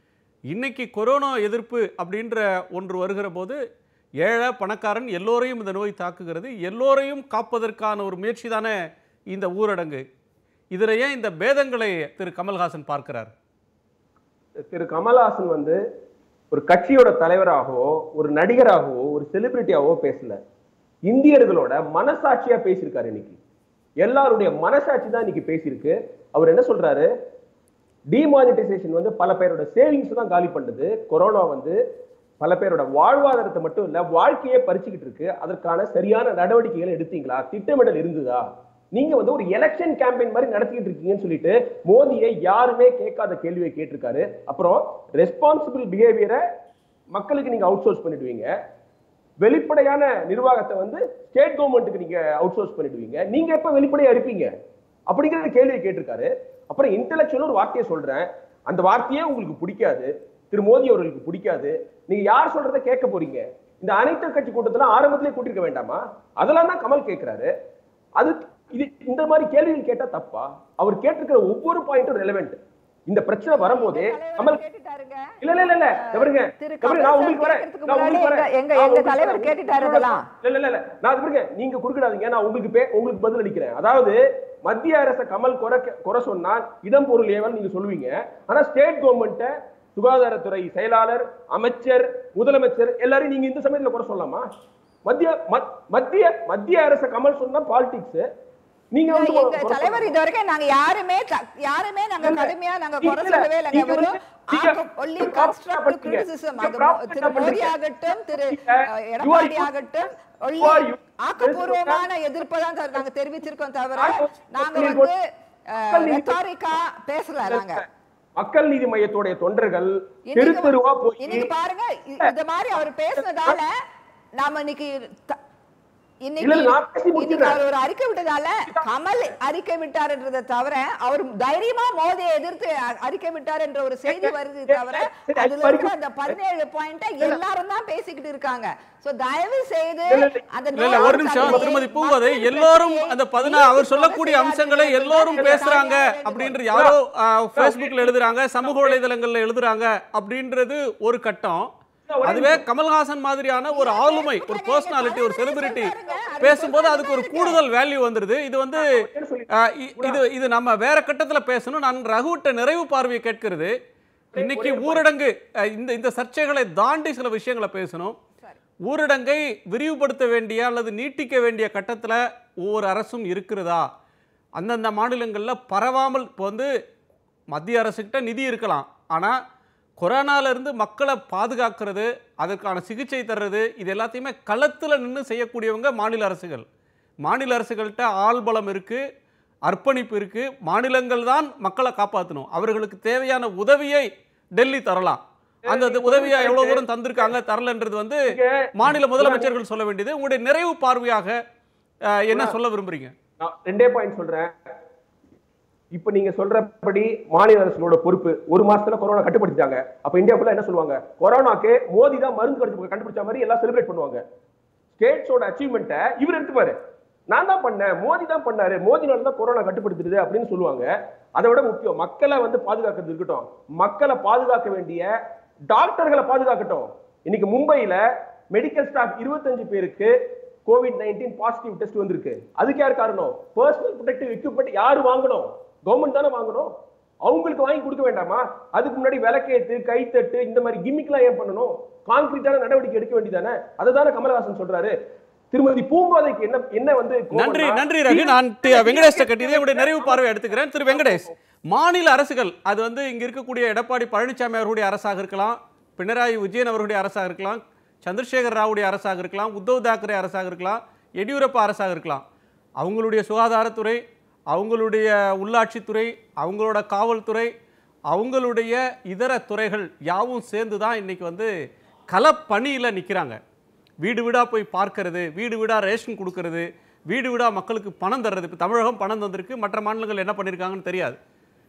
இன்னைக்கு கொரோனா எதிர்ப்பு அப்படின்ற ஒன்று வருகிற போது ஏழை பணக்காரன் எல்லோரையும் இந்த நோய் தாக்குகிறது. எல்லோரையும் காப்பதற்கான ஒரு முயற்சி தானே இந்த ஊரடங்கு. இதில் ஏன் இந்த பேதங்களை திரு கமல்ஹாசன் பார்க்கிறார்? திரு கமல்ஹாசன் வந்து ஒரு கட்சியோட தலைவராகவோ ஒரு நடிகராகவோ ஒரு செலிபிரிட்டியாகவோ பேசல. இந்தியர்களோட மனசாட்சியா பேசியிருக்காரு. இன்னைக்கு எல்லாருடைய மனசாட்சி தான் இன்னைக்கு பேசியிருக்கு. அவர் என்ன சொல்றாரு, டிமானிட்டைசேஷன் வந்து பல பேரோட சேவிங்ஸ் தான் காலி பண்ணுது. கொரோனா வந்து பல பேரோட வாழ்வாதாரத்தை மட்டும் இல்ல வாழ்க்கையே பறிச்சுக்கிட்டு இருக்கு. அதற்கான சரியான நடவடிக்கைகள் எடுத்தீங்களா? திட்டமிடல் இருந்ததா? நீங்க வந்து ஒரு எலெக்ஷன் கேம்பெயின் மாதிரி நடத்திக்கிட்டு இருக்கீங்கன்னு சொல்லிட்டு மோடியை யாருமே கேட்காத கேள்வியை கேட்டிருக்காரு. அப்புறம் ரெஸ்பான்சிபிள் பிஹேவியரை மக்களுக்கு நீங்க அவுட் சோர்ஸ் பண்ணிடுவீங்க. வெளிப்படையான நிர்வாகத்தை வந்து ஸ்டேட் கவர்மெண்ட்டுக்கு நீங்க அவுட் சோர்ஸ் பண்ணிடுவீங்க. நீங்க எப்ப வெளிப்படையா இருப்பீங்க அப்படிங்கிற கேள்வியை கேட்டிருக்காரு. அப்புறம் இன்டெலெக்சுவல் ஒரு வார்த்தையை சொல்றேன், அந்த வார்த்தையே உங்களுக்கு பிடிக்காது, திரு மோடி அவர்களுக்கு பிடிக்காது. நீங்க யார் சொல்றதை கேட்க போறீங்க? இந்த அனைத்து கட்சி கூட்டத்துல ஆரம்பத்திலே கூட்டிருக்க வேண்டாமா? அதெல்லாம் தான் கமல் கேட்கிறாரு. அது இது இந்த மாதிரி கேள்விகள் கேட்டா தப்பா? அவர் கேட்டிருக்கிற ஒவ்வொரு பாயிண்ட்டும் ரெலவென்ட். இந்த பிரச்சனை வரும்போதே கமல் இல்ல இல்ல இல்ல பாருங்க, நான் உங்களுக்கு வரேன். எங்க தலைவர் கேட்டுட்டாரு இதெல்லாம். இல்ல இல்ல நான் பாருங்க, நீங்க குறுக்கிடாதீங்க, நான் உங்களுக்கு பதில் அளிக்கிறேன். அதாவது மத்திய அரச கமல் குறை சொன்னா இடம் பொருள் ஏவல் நீங்க சொல்லுவீங்க. ஆனா ஸ்டேட் கவர்மெண்ட்டை, சுகாதாரத்துறை செயலாளர், அமைச்சர், முதலமைச்சர் எல்லாரும் நீங்க இந்த சமயத்துல குறை சொல்லலாமா? மத்திய அரச கமல் சொன்னா பாலிடிக்ஸ். நீங்க எங்க தலைவர் இதுவரைக்கும் நாங்க யாருமே நாங்க கடுமையா நாங்க குறை சொல்லவே இல்லைங்க. வெறும் only constructive criticism. அது திரு மோடி ஆகட்டும் திரு எடப்பாடி ஆகட்டும் ஆக்கப்பூர்வமான எதிர்ப்பை தான் நாங்க தெரிவிச்சிருக்கோம் தவிர நாங்க வந்து ரெட்டாரிக்கா பேசல. நாங்க மக்கள் நீதி மையத்தோட தொண்டர்கள் தெரு தெருவா போய் இன்னைக்கு பாருங்க, இந்த மாதிரி அவர் பேசுனதால நாம இன்னைக்கு ஒரு அறிக்கை விட்டதால கமல் அறிக்கை விட்டார்ன்றதை தவிர அவர் தைரியமா மோதியை எதிர்த்து அறிக்கை விட்டார் என்ற ஒரு செய்தி வருது தவிர அதுல இருக்கிற அந்த 17 பாயிண்ட எல்லாரும் தான் பேசிக்கிட்டு இருக்காங்க. சோ தயவு செய்து அந்த ஒரு நிமிஷம் திருமதி பூங்கோதை, எல்லாரும் அந்த 16 அவர் சொல்லக்கூடிய அம்சங்களை எல்லாரும் பேசுறாங்க அப்படின்றது யாரோ Facebookல எழுதுறாங்க, சமூக வலைதளங்கள்ல எழுதுறாங்க அப்படின்றது ஒரு கட்டம். அதுவே கமல்ஹாசன் மாதிரியான ஒரு ஆளுமை, ஒரு பர்சனாலிட்டி, ஒரு செலிபிரிட்டி பேசும்போது அதுக்கு ஒரு கூடுதல் வேல்யூ வந்துருது. இது வந்து இது நம்ம வேற கட்டத்துல பேசணும். நான் ரகுட்ட நிறைவு பார்வையை கேட்கிறது. இன்னைக்கு ஊரடங்கு இந்த சர்ச்சைகளை தாண்டி சில விஷயங்களை பேசணும். ஊரடங்கை விரிவுபடுத்த வேண்டிய அல்லது நீட்டிக்க வேண்டிய கட்டத்தில் ஒவ்வொரு அரசும் இருக்கிறதா? அந்தந்த மாநிலங்களில் பரவாமல் இப்போ வந்து மத்திய அரசுக்கிட்ட நிதி இருக்கலாம், ஆனால் கொரோனாவிலிருந்து மக்களை பாதுகாக்கிறது, அதற்கான சிகிச்சை தர்றது, இது எல்லாத்தையுமே களத்தில் நின்று செய்யக்கூடியவங்க மாநில அரசுகள். மாநில அரசுகள்கிட்ட ஆள்பலம் இருக்குது, அர்ப்பணிப்பு இருக்குது. மாநிலங்கள் தான் மக்களை காப்பாற்றணும். அவர்களுக்கு தேவையான உதவியை டெல்லி தரலாம். அந்த உதவியை எவ்வளோ தூரம் தந்திருக்காங்க தரலன்றது வந்து மாநில முதலமைச்சர்கள் சொல்ல வேண்டியது. உங்களுடைய நிறைவு பார்வையாக என்ன சொல்ல விரும்புறீங்க? நான் 2 பாயிண்ட் சொல்றேன். இப்ப நீங்க சொல்றபடி மாநில அரசுகளோட பொறுப்பு. ஒரு மாசத்துல கொரோனா கட்டுப்படுத்திட்டாங்க. அப்ப இந்தியாவுக்குள்ள என்ன சொல்லுவாங்க? கொரோனாக்கு மோடி தான் மருந்து கண்டுபிடிச்ச மாதிரி எல்லாம் செலிப்ரேட் பண்ணுவாங்க. ஸ்டேட்ஸோட அச்சீவ்மெண்ட்டை இவர் எடுத்துப்பாரு. நான் தான் பண்ணேன், மோடி தான் பண்ணாரு, மோடினால தான் கொரோனா கட்டுப்படுத்துறது அப்படின்னு சொல்லுவாங்க. அதை விட முக்கியம் மக்களை வந்து பாதுகாக்கிறது இருக்கட்டும், மக்களை பாதுகாக்க வேண்டிய டாக்டர்களை பாதுகாக்கட்டும். இன்னைக்கு மும்பையில மெடிக்கல் ஸ்டாஃப் 25 பேருக்கு COVID-19 பாசிட்டிவ் டெஸ்ட் வந்திருக்கு. அதுக்கு யார் காரணம்? பர்சனல் ப்ரொடெக்டிவ் எக்யூப்மெண்ட் யாரு வாங்கணும்? கவர்மெண்ட் தானே வாங்கணும். அவங்களுக்கு வாங்கி கொடுக்க வேண்டாமா? அதுக்கு முன்னாடி விளக்கேத்து, கைத்தட்டு, இந்த மாதிரி கிம்மிக்லாம் ஏன் பண்ணணும்? கான்கிரீட்டான நடவடிக்கை எடுக்க வேண்டியதானே? அதுதானே கமல்ஹாசன் சொல்றாரு. திருமதி பூங்கோதைக்கு என்ன வந்து நன்றி ரகு. நான் வெங்கடேஷ் கட்டியதை நிறைவு பார்வை எடுத்துக்கிறேன். திரு வெங்கடேஷ், மாநில அரசுகள் அது வந்து இங்க இருக்கக்கூடிய எடப்பாடி பழனிசாமி அவர்களுடைய அரசாக இருக்கலாம், பினராயி விஜயன் அவர்களுடைய அரசாக இருக்கலாம், சந்திரசேகர் ராவுடைய அரசாக இருக்கலாம், உத்தவ் தாக்கரே அரசாக இருக்கலாம், எடியூரப்பா அரசாக இருக்கலாம். அவங்களுடைய சுகாதாரத்துறை, அவங்களுடைய உள்ளாட்சித்துறை, அவங்களோட காவல்துறை, அவங்களுடைய இதர துறைகள் யாவும் சேர்ந்து தான் இன்னைக்கு வந்து களப்பணியில் நிற்கிறாங்க. வீடு வீடாக போய் பார்க்கறது, வீடு வீடாக ரேஷன் கொடுக்கறது, வீடு வீடாக மக்களுக்கு பணம் தர்றது. இப்போ தமிழகம் பணம் தந்திருக்கு, மற்ற மாநிலங்கள் என்ன பண்ணியிருக்காங்கன்னு தெரியாது.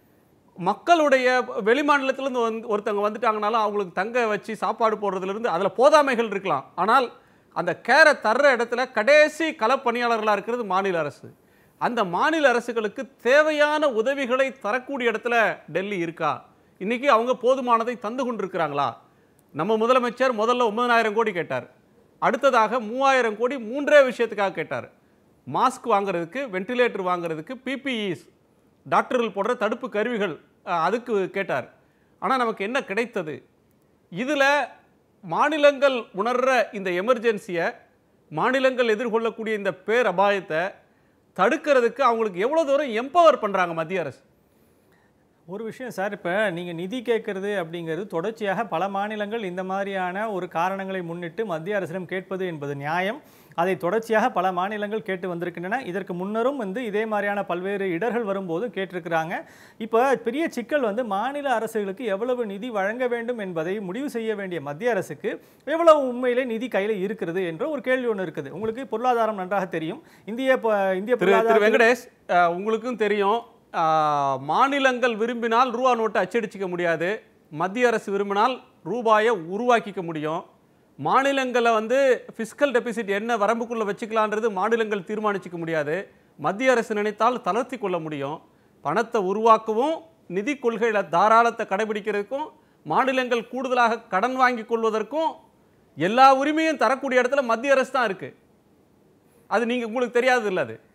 மக்களுடைய வெளி மாநிலத்திலேருந்து ஒருத்தவங்க வந்துட்டாங்கனாலும் அவங்களுக்கு தங்க வச்சு சாப்பாடு போடுறதுலேருந்து அதில் போதாமைகள் இருக்கலாம். ஆனால் அந்த கேரை தர்ற இடத்துல கடைசி களப்பணியாளர்களாக இருக்கிறது மாநில அரசு. அந்த மாநில அரசுகளுக்கு தேவையான உதவிகளை தரக்கூடிய இடத்துல டெல்லி இருக்கா? இன்னைக்கு அவங்க போதுமானதை தந்து கொண்டிருக்கிறாங்களா? நம்ம முதலமைச்சர் முதல்ல 9,000 கோடி கேட்டார், அடுத்ததாக 3,000 கோடி 3 விஷயத்துக்காக கேட்டார். மாஸ்க் வாங்குறதுக்கு, வென்டிலேட்டர் வாங்குறதுக்கு, பிபிஇஸ் டாக்டர்கள் போடுற தடுப்பு கருவிகள் அதுக்கு கேட்டார். ஆனால் நமக்கு என்ன கிடைத்தது? இதில் மாநிலங்கள் உணர்ற இந்த எமர்ஜென்சியை, மாநிலங்கள் எதிர்கொள்ளக்கூடிய இந்த பேரபாயத்தை தடுக்கிறதுக்கு அவங்களுக்கு எவ்வளோ தூரம் எம்பவர் பண்ணுறாங்க மத்திய அரசு? ஒரு விஷயம் சார், இப்போ நீங்கள் நிதி கேட்கறது அப்படிங்கிறது தொடர்ச்சியாக பல மாநிலங்கள் இந்த மாதிரியான ஒரு காரணங்களை முன்னிட்டு மத்திய அரசிடம் கேட்பது என்பது நியாயம். அதை தொடர்ச்சியாக பல மாநிலங்கள் கேட்டு வந்திருக்கின்றன. இதற்கு முன்னரும் இதே மாதிரியான பல்வேறு இடர்கள் வரும்போது கேட்டிருக்கிறாங்க. இப்போ பெரிய சிக்கல் மாநில அரசுகளுக்கு எவ்வளவு நிதி வழங்க வேண்டும் என்பதை முடிவு செய்ய வேண்டிய மத்திய அரசுக்கு எவ்வளவு உண்மையிலே நிதி கையில் இருக்கிறது என்ற ஒரு கேள்வி ஒன்று இருக்குது. உங்களுக்கு பொருளாதாரம் நன்றாக தெரியும். இந்திய பொருளாதார வெங்கடேஷ், உங்களுக்கும் தெரியும், மாநிலங்கள் விரும்பினால் ரூபா நோட்டை அச்சடிச்சிக்க முடியாது, மத்திய அரசு விரும்பினால் ரூபாயை உருவாக்கிக்க முடியும். மாநிலங்களை ஃபிஸ்கல் டெபிசிட் என்ன வரம்புக்குள்ளே வச்சுக்கலான்றது மாநிலங்கள் தீர்மானிச்சிக்க முடியாது. மத்திய அரசு நினைத்தால் தளர்த்தி கொள்ள முடியும். பணத்தை உருவாக்கவும், நிதி கொள்கைகளை தாராளத்தை கடைபிடிக்கிறதுக்கும், மாநிலங்கள் கூடுதலாக கடன் வாங்கி கொள்வதற்கும் எல்லா உரிமையும் தரக்கூடிய இடத்துல மத்திய அரசு தான் இருக்குது. அது உங்களுக்கு தெரியாது இல்லை? அது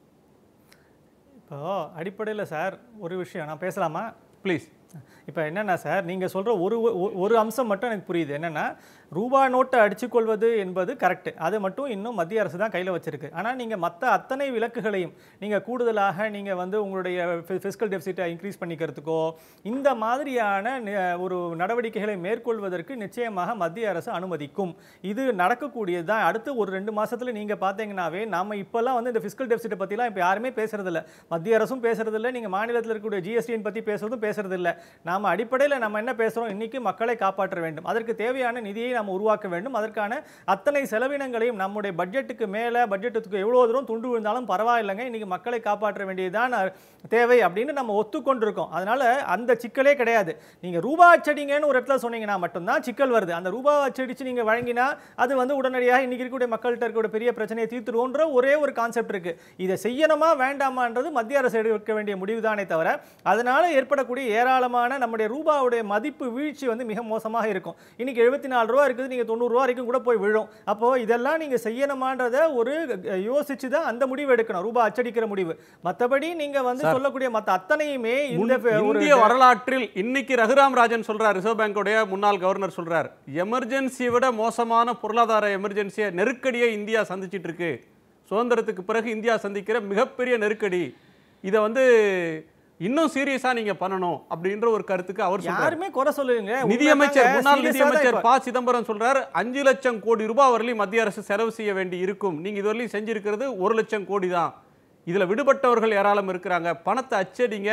இப்போ அடிப்படையில் சார் ஒரு விஷயம் நான் பேசலாமா ப்ளீஸ்? இப்போ என்னென்னா சார், நீங்கள் சொல்கிற ஒரு அம்சம் மட்டும் எனக்கு புரியுது. என்னென்னா, ரூபா நோட்டை அடிச்சுக்கொள்வது என்பது கரெக்டு, அது மட்டும் இன்னும் மத்திய அரசு தான் கையில் வச்சுருக்கு. ஆனால் நீங்கள் மற்ற அத்தனை விலக்குகளையும் நீங்கள் கூடுதலாக நீங்கள் உங்களுடைய ஃபிஸ்கல் டெபிசிட்டை இன்க்ரீஸ் பண்ணிக்கிறதுக்கோ இந்த மாதிரியான ஒரு நடவடிக்கைகளை மேற்கொள்வதற்கு நிச்சயமாக மத்திய அரசு அனுமதிக்கும். இது நடக்கக்கூடியது தான். அடுத்து ஒரு 2 மாதத்தில் நீங்கள் பார்த்தீங்கன்னாவே நம்ம இப்போல்லாம் இந்த ஃபிஸ்கல் டெபிசிட்டை பற்றிலாம் இப்போ யாருமே பேசுறதில்ல. மத்திய அரசும் பேசுறதில்லை, நீங்கள் மாநிலத்தில் இருக்கக்கூடிய ஜிஎஸ்டியின் பற்றி பேசுறதும் பேசுறதில்லை. நாம் அடிப்படையில் நம்ம என்ன பேசுகிறோம், இன்றைக்கி மக்களை காப்பாற்ற வேண்டும், அதற்கு தேவையான நிதியை நாம் உருவாக்க வேண்டும், அதற்கான அத்தனை செலவினங்களையும் நம்முடைய பட்ஜெட்டுக்கு மேலே, பட்ஜெட்டுக்கு எவ்வளோ தூரம் துண்டு விழுந்தாலும் பரவாயில்லைங்க, இன்றைக்கி மக்களை காப்பாற்ற வேண்டியதுதான் தேவை அப்படின்னு நம்ம ஒத்துக்கொண்டிருக்கோம். அதனால் அந்த சிக்கலே கிடையாது. நீங்கள் ரூபா அச்சடிங்கன்னு ஒரு இடத்துல சொன்னீங்கன்னா மட்டும்தான் சிக்கல் வருது. அந்த ரூபா அச்சடிச்சு நீங்கள் வழங்கினா அது உடனடியாக இன்றைக்கி இருக்கக்கூடிய மக்கள்கிட்ட இருக்கக்கூடிய பெரிய பிரச்சனையை தீர்த்துருவோன்ற ஒரே ஒரு கான்செப்ட் இருக்குது. இதை செய்யணுமா வேண்டாமான்றது மத்திய அரசு எடுக்க வேண்டிய முடிவு தானே தவிர, அதனால் ஏற்படக்கூடிய ஏராளமான நம்முடைய ரூபாவுடைய மதிப்பு வீழ்ச்சி மிக மோசமாக இருக்கும். இன்னைக்கு 74 ரூபா இருக்குது, நீங்க 90 ரூபா வரைக்கும் கூட போய் விழும். அப்போ இதெல்லாம் நீங்க செய்யணுமான்றத ஒரு யோசிச்சு தான் அந்த முடிவு எடுக்கணும், ரூபா அச்சடிக்கிற முடிவு. மற்றபடி நீங்க சொல்லக்கூடிய மற்ற அத்தனையுமே இந்திய வரலாற்றில் இன்னைக்கு ரகுராம் ராஜன் சொல்றார், ரிசர்வ் பேங்கோடைய முன்னாள் கவர்னர் சொல்றார், எமர்ஜென்சியை விட மோசமான பொருளாதார எமர்ஜென்சியை, நெருக்கடியை இந்தியா சந்திச்சிட்டு இருக்கு. சுதந்திரத்துக்கு பிறகு இந்தியா சந்திக்கிற மிகப்பெரிய நெருக்கடி. இதை இன்னும் சீரியஸா நீங்க பண்ணணும் அப்படின்ற ஒரு கருத்துக்கு அவர் சொல்றாரு. யாருமே குறை சொல்லுங்க. நிதியமைச்சர், முன்னாள் நிதியமைச்சர் ப. சிதம்பரம் சொல்றாரு, 5 லட்சம் கோடி ரூபாய் வரையிலும் மத்திய அரசு செலவு செய்ய வேண்டி இருக்கும். நீங்க இதுவரையிலும் செஞ்சிருக்கிறது 1 லட்சம் கோடி தான். இதுல விடுபட்டவர்கள் ஏராளம் இருக்கிறாங்க. பணத்தை அச்சடிங்க,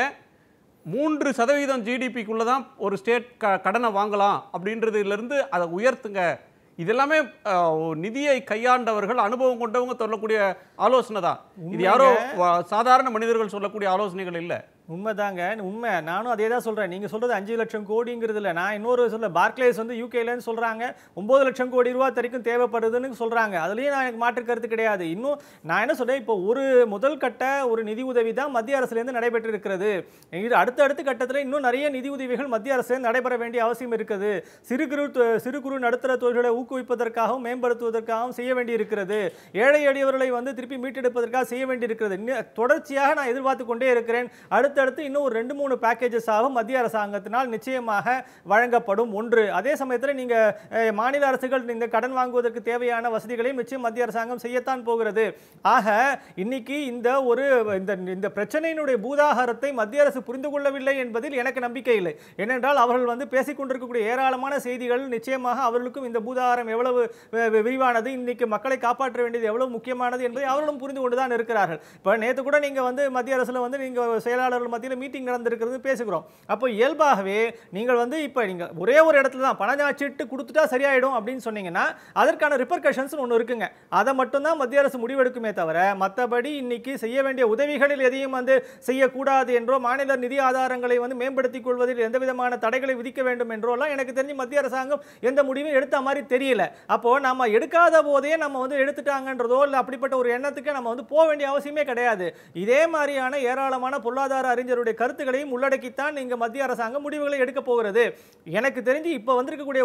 3% ஜிடிபிக்குள்ள தான் ஒரு ஸ்டேட் கடனை வாங்கலாம் அப்படின்றதுல இருந்து அதை உயர்த்துங்க. இதெல்லாமே நிதியை கையாண்டவர்கள், அனுபவம் கொண்டவங்க சொல்லக்கூடிய ஆலோசனை தான். இது யாரோ சாதாரண மனிதர்கள் சொல்லக்கூடிய ஆலோசனைகள் இல்லை. உண்மைதாங்க, உண்மை. நானும் அதே தான் சொல்கிறேன். நீங்கள் சொல்கிறது 5 லட்சம் கோடிங்கிறது இல்லை. நான் இன்னொரு சொல்ல, பார்க்லேஸ் யூகேலேருந்து சொல்கிறாங்க 9 லட்சம் கோடி ரூபா வரைக்கும் தேவைப்படுதுன்னு சொல்கிறாங்க. அதுலேயும் நான் எனக்கு மாற்று கருத்து கிடையாது. இன்னும் நான் என்ன சொல்கிறேன், இப்போ ஒரு முதல் கட்ட ஒரு நிதி உதவி தான் மத்திய அரசுலேருந்து நடைபெற்று இருக்கிறது. இது அடுத்த கட்டத்தில் இன்னும் நிறைய நிதி உதவிகள் மத்திய அரசுலேருந்து நடைபெற வேண்டிய அவசியம் இருக்குது. சிறு குறு நடுத்தர தொழில்களை ஊக்குவிப்பதற்காகவும் மேம்படுத்துவதற்காகவும் செய்ய வேண்டி இருக்கிறது. ஏழை எளியவர்களை திருப்பி மீட்டெடுப்பதற்காக செய்ய வேண்டி இருக்கிறது. தொடர்ச்சியாக நான் எதிர்பார்த்து கொண்டே இருக்கிறேன். அடுத்து இன்னும் ஒரு 2-3 பேக்கேஜஸ் ஆகும் மத்திய அரசாங்கத்தினால் நிச்சயமாக வழங்கப்படும். ஒன்று, அதே சமயத்தில் நீங்க மாநில அரசுகள் இந்த கடன் வாங்குவதற்கு தேவையான வசதிகளையும் நிச்சயம் மத்திய அரசாங்கம் செய்யத்தான் போகிறது. ஆக இன்னைக்கு இந்த பிரச்சனையினுடைய பூதாகாரத்தை மத்திய அரசு புரிந்து கொள்ளவில்லை என்பதில் எனக்கு நம்பிக்கை இல்லை. ஏனென்றால் அவர்கள் பேசிக் கொண்டிருக்கக்கூடிய ஏராளமான செய்திகள் நிச்சயமாக அவர்களுக்கும் இந்த பூதாகாரம் எவ்வளவு விரிவானது, இன்னைக்கு மக்களை காப்பாற்ற வேண்டியது எவ்வளவு முக்கியமானது என்பதை அவர்களும் புரிந்து கொண்டுதான் இருக்கிறார்கள். இப்போ நேற்று கூட நீங்க மத்திய அரசுல நீங்க செயலாளர்கள் மத்தியில் மீட்டிங் நடந்திருக்கிறது பேசுகிறோம். அப்போ இயல்பாகவே நீங்கள் இப்போ நீங்கள் ஒரே ஒரு இடத்துல தான் பணச்சாட்டு கொடுத்துட்டா சரியாயிடும் அப்படின்னு சொன்னீங்கன்னா அதற்கான ரிப்பர்கஷன்ஸ் ஒன்று இருக்குங்க. அதை மட்டும்தான் மத்திய அரசு முடிவெடுக்குமே தவிர, மற்றபடி இன்னைக்கு செய்ய வேண்டிய உதவிகளில் எதையும் செய்யக்கூடாது என்றோ, மாநில நிதி ஆதாரங்களை மேம்படுத்திக் கொள்வதில் எந்த விதமான தடைகளை விதிக்க வேண்டும் என்றோலாம் எனக்கு தெரிஞ்சு மத்திய அரசாங்கம் எந்த முடிவும் எடுத்த மாதிரி தெரியல. அப்போ நம்ம எடுக்காத போதே நம்ம எடுத்துட்டாங்கன்றதோ இல்லை அப்படிப்பட்ட ஒரு எண்ணத்துக்கு நம்ம போக வேண்டிய அவசியமே கிடையாது. இதே மாதிரியான ஏராளமான பொருளாதார அறிஞருடைய கருத்துக்களையும் உள்ளடக்கித்தான் இங்கே மத்திய அரசாங்கம் முடிவுகளை எடுக்க போகிறது. எனக்கு தெரிஞ்சு இப்போ வந்திருக்கக்கூடிய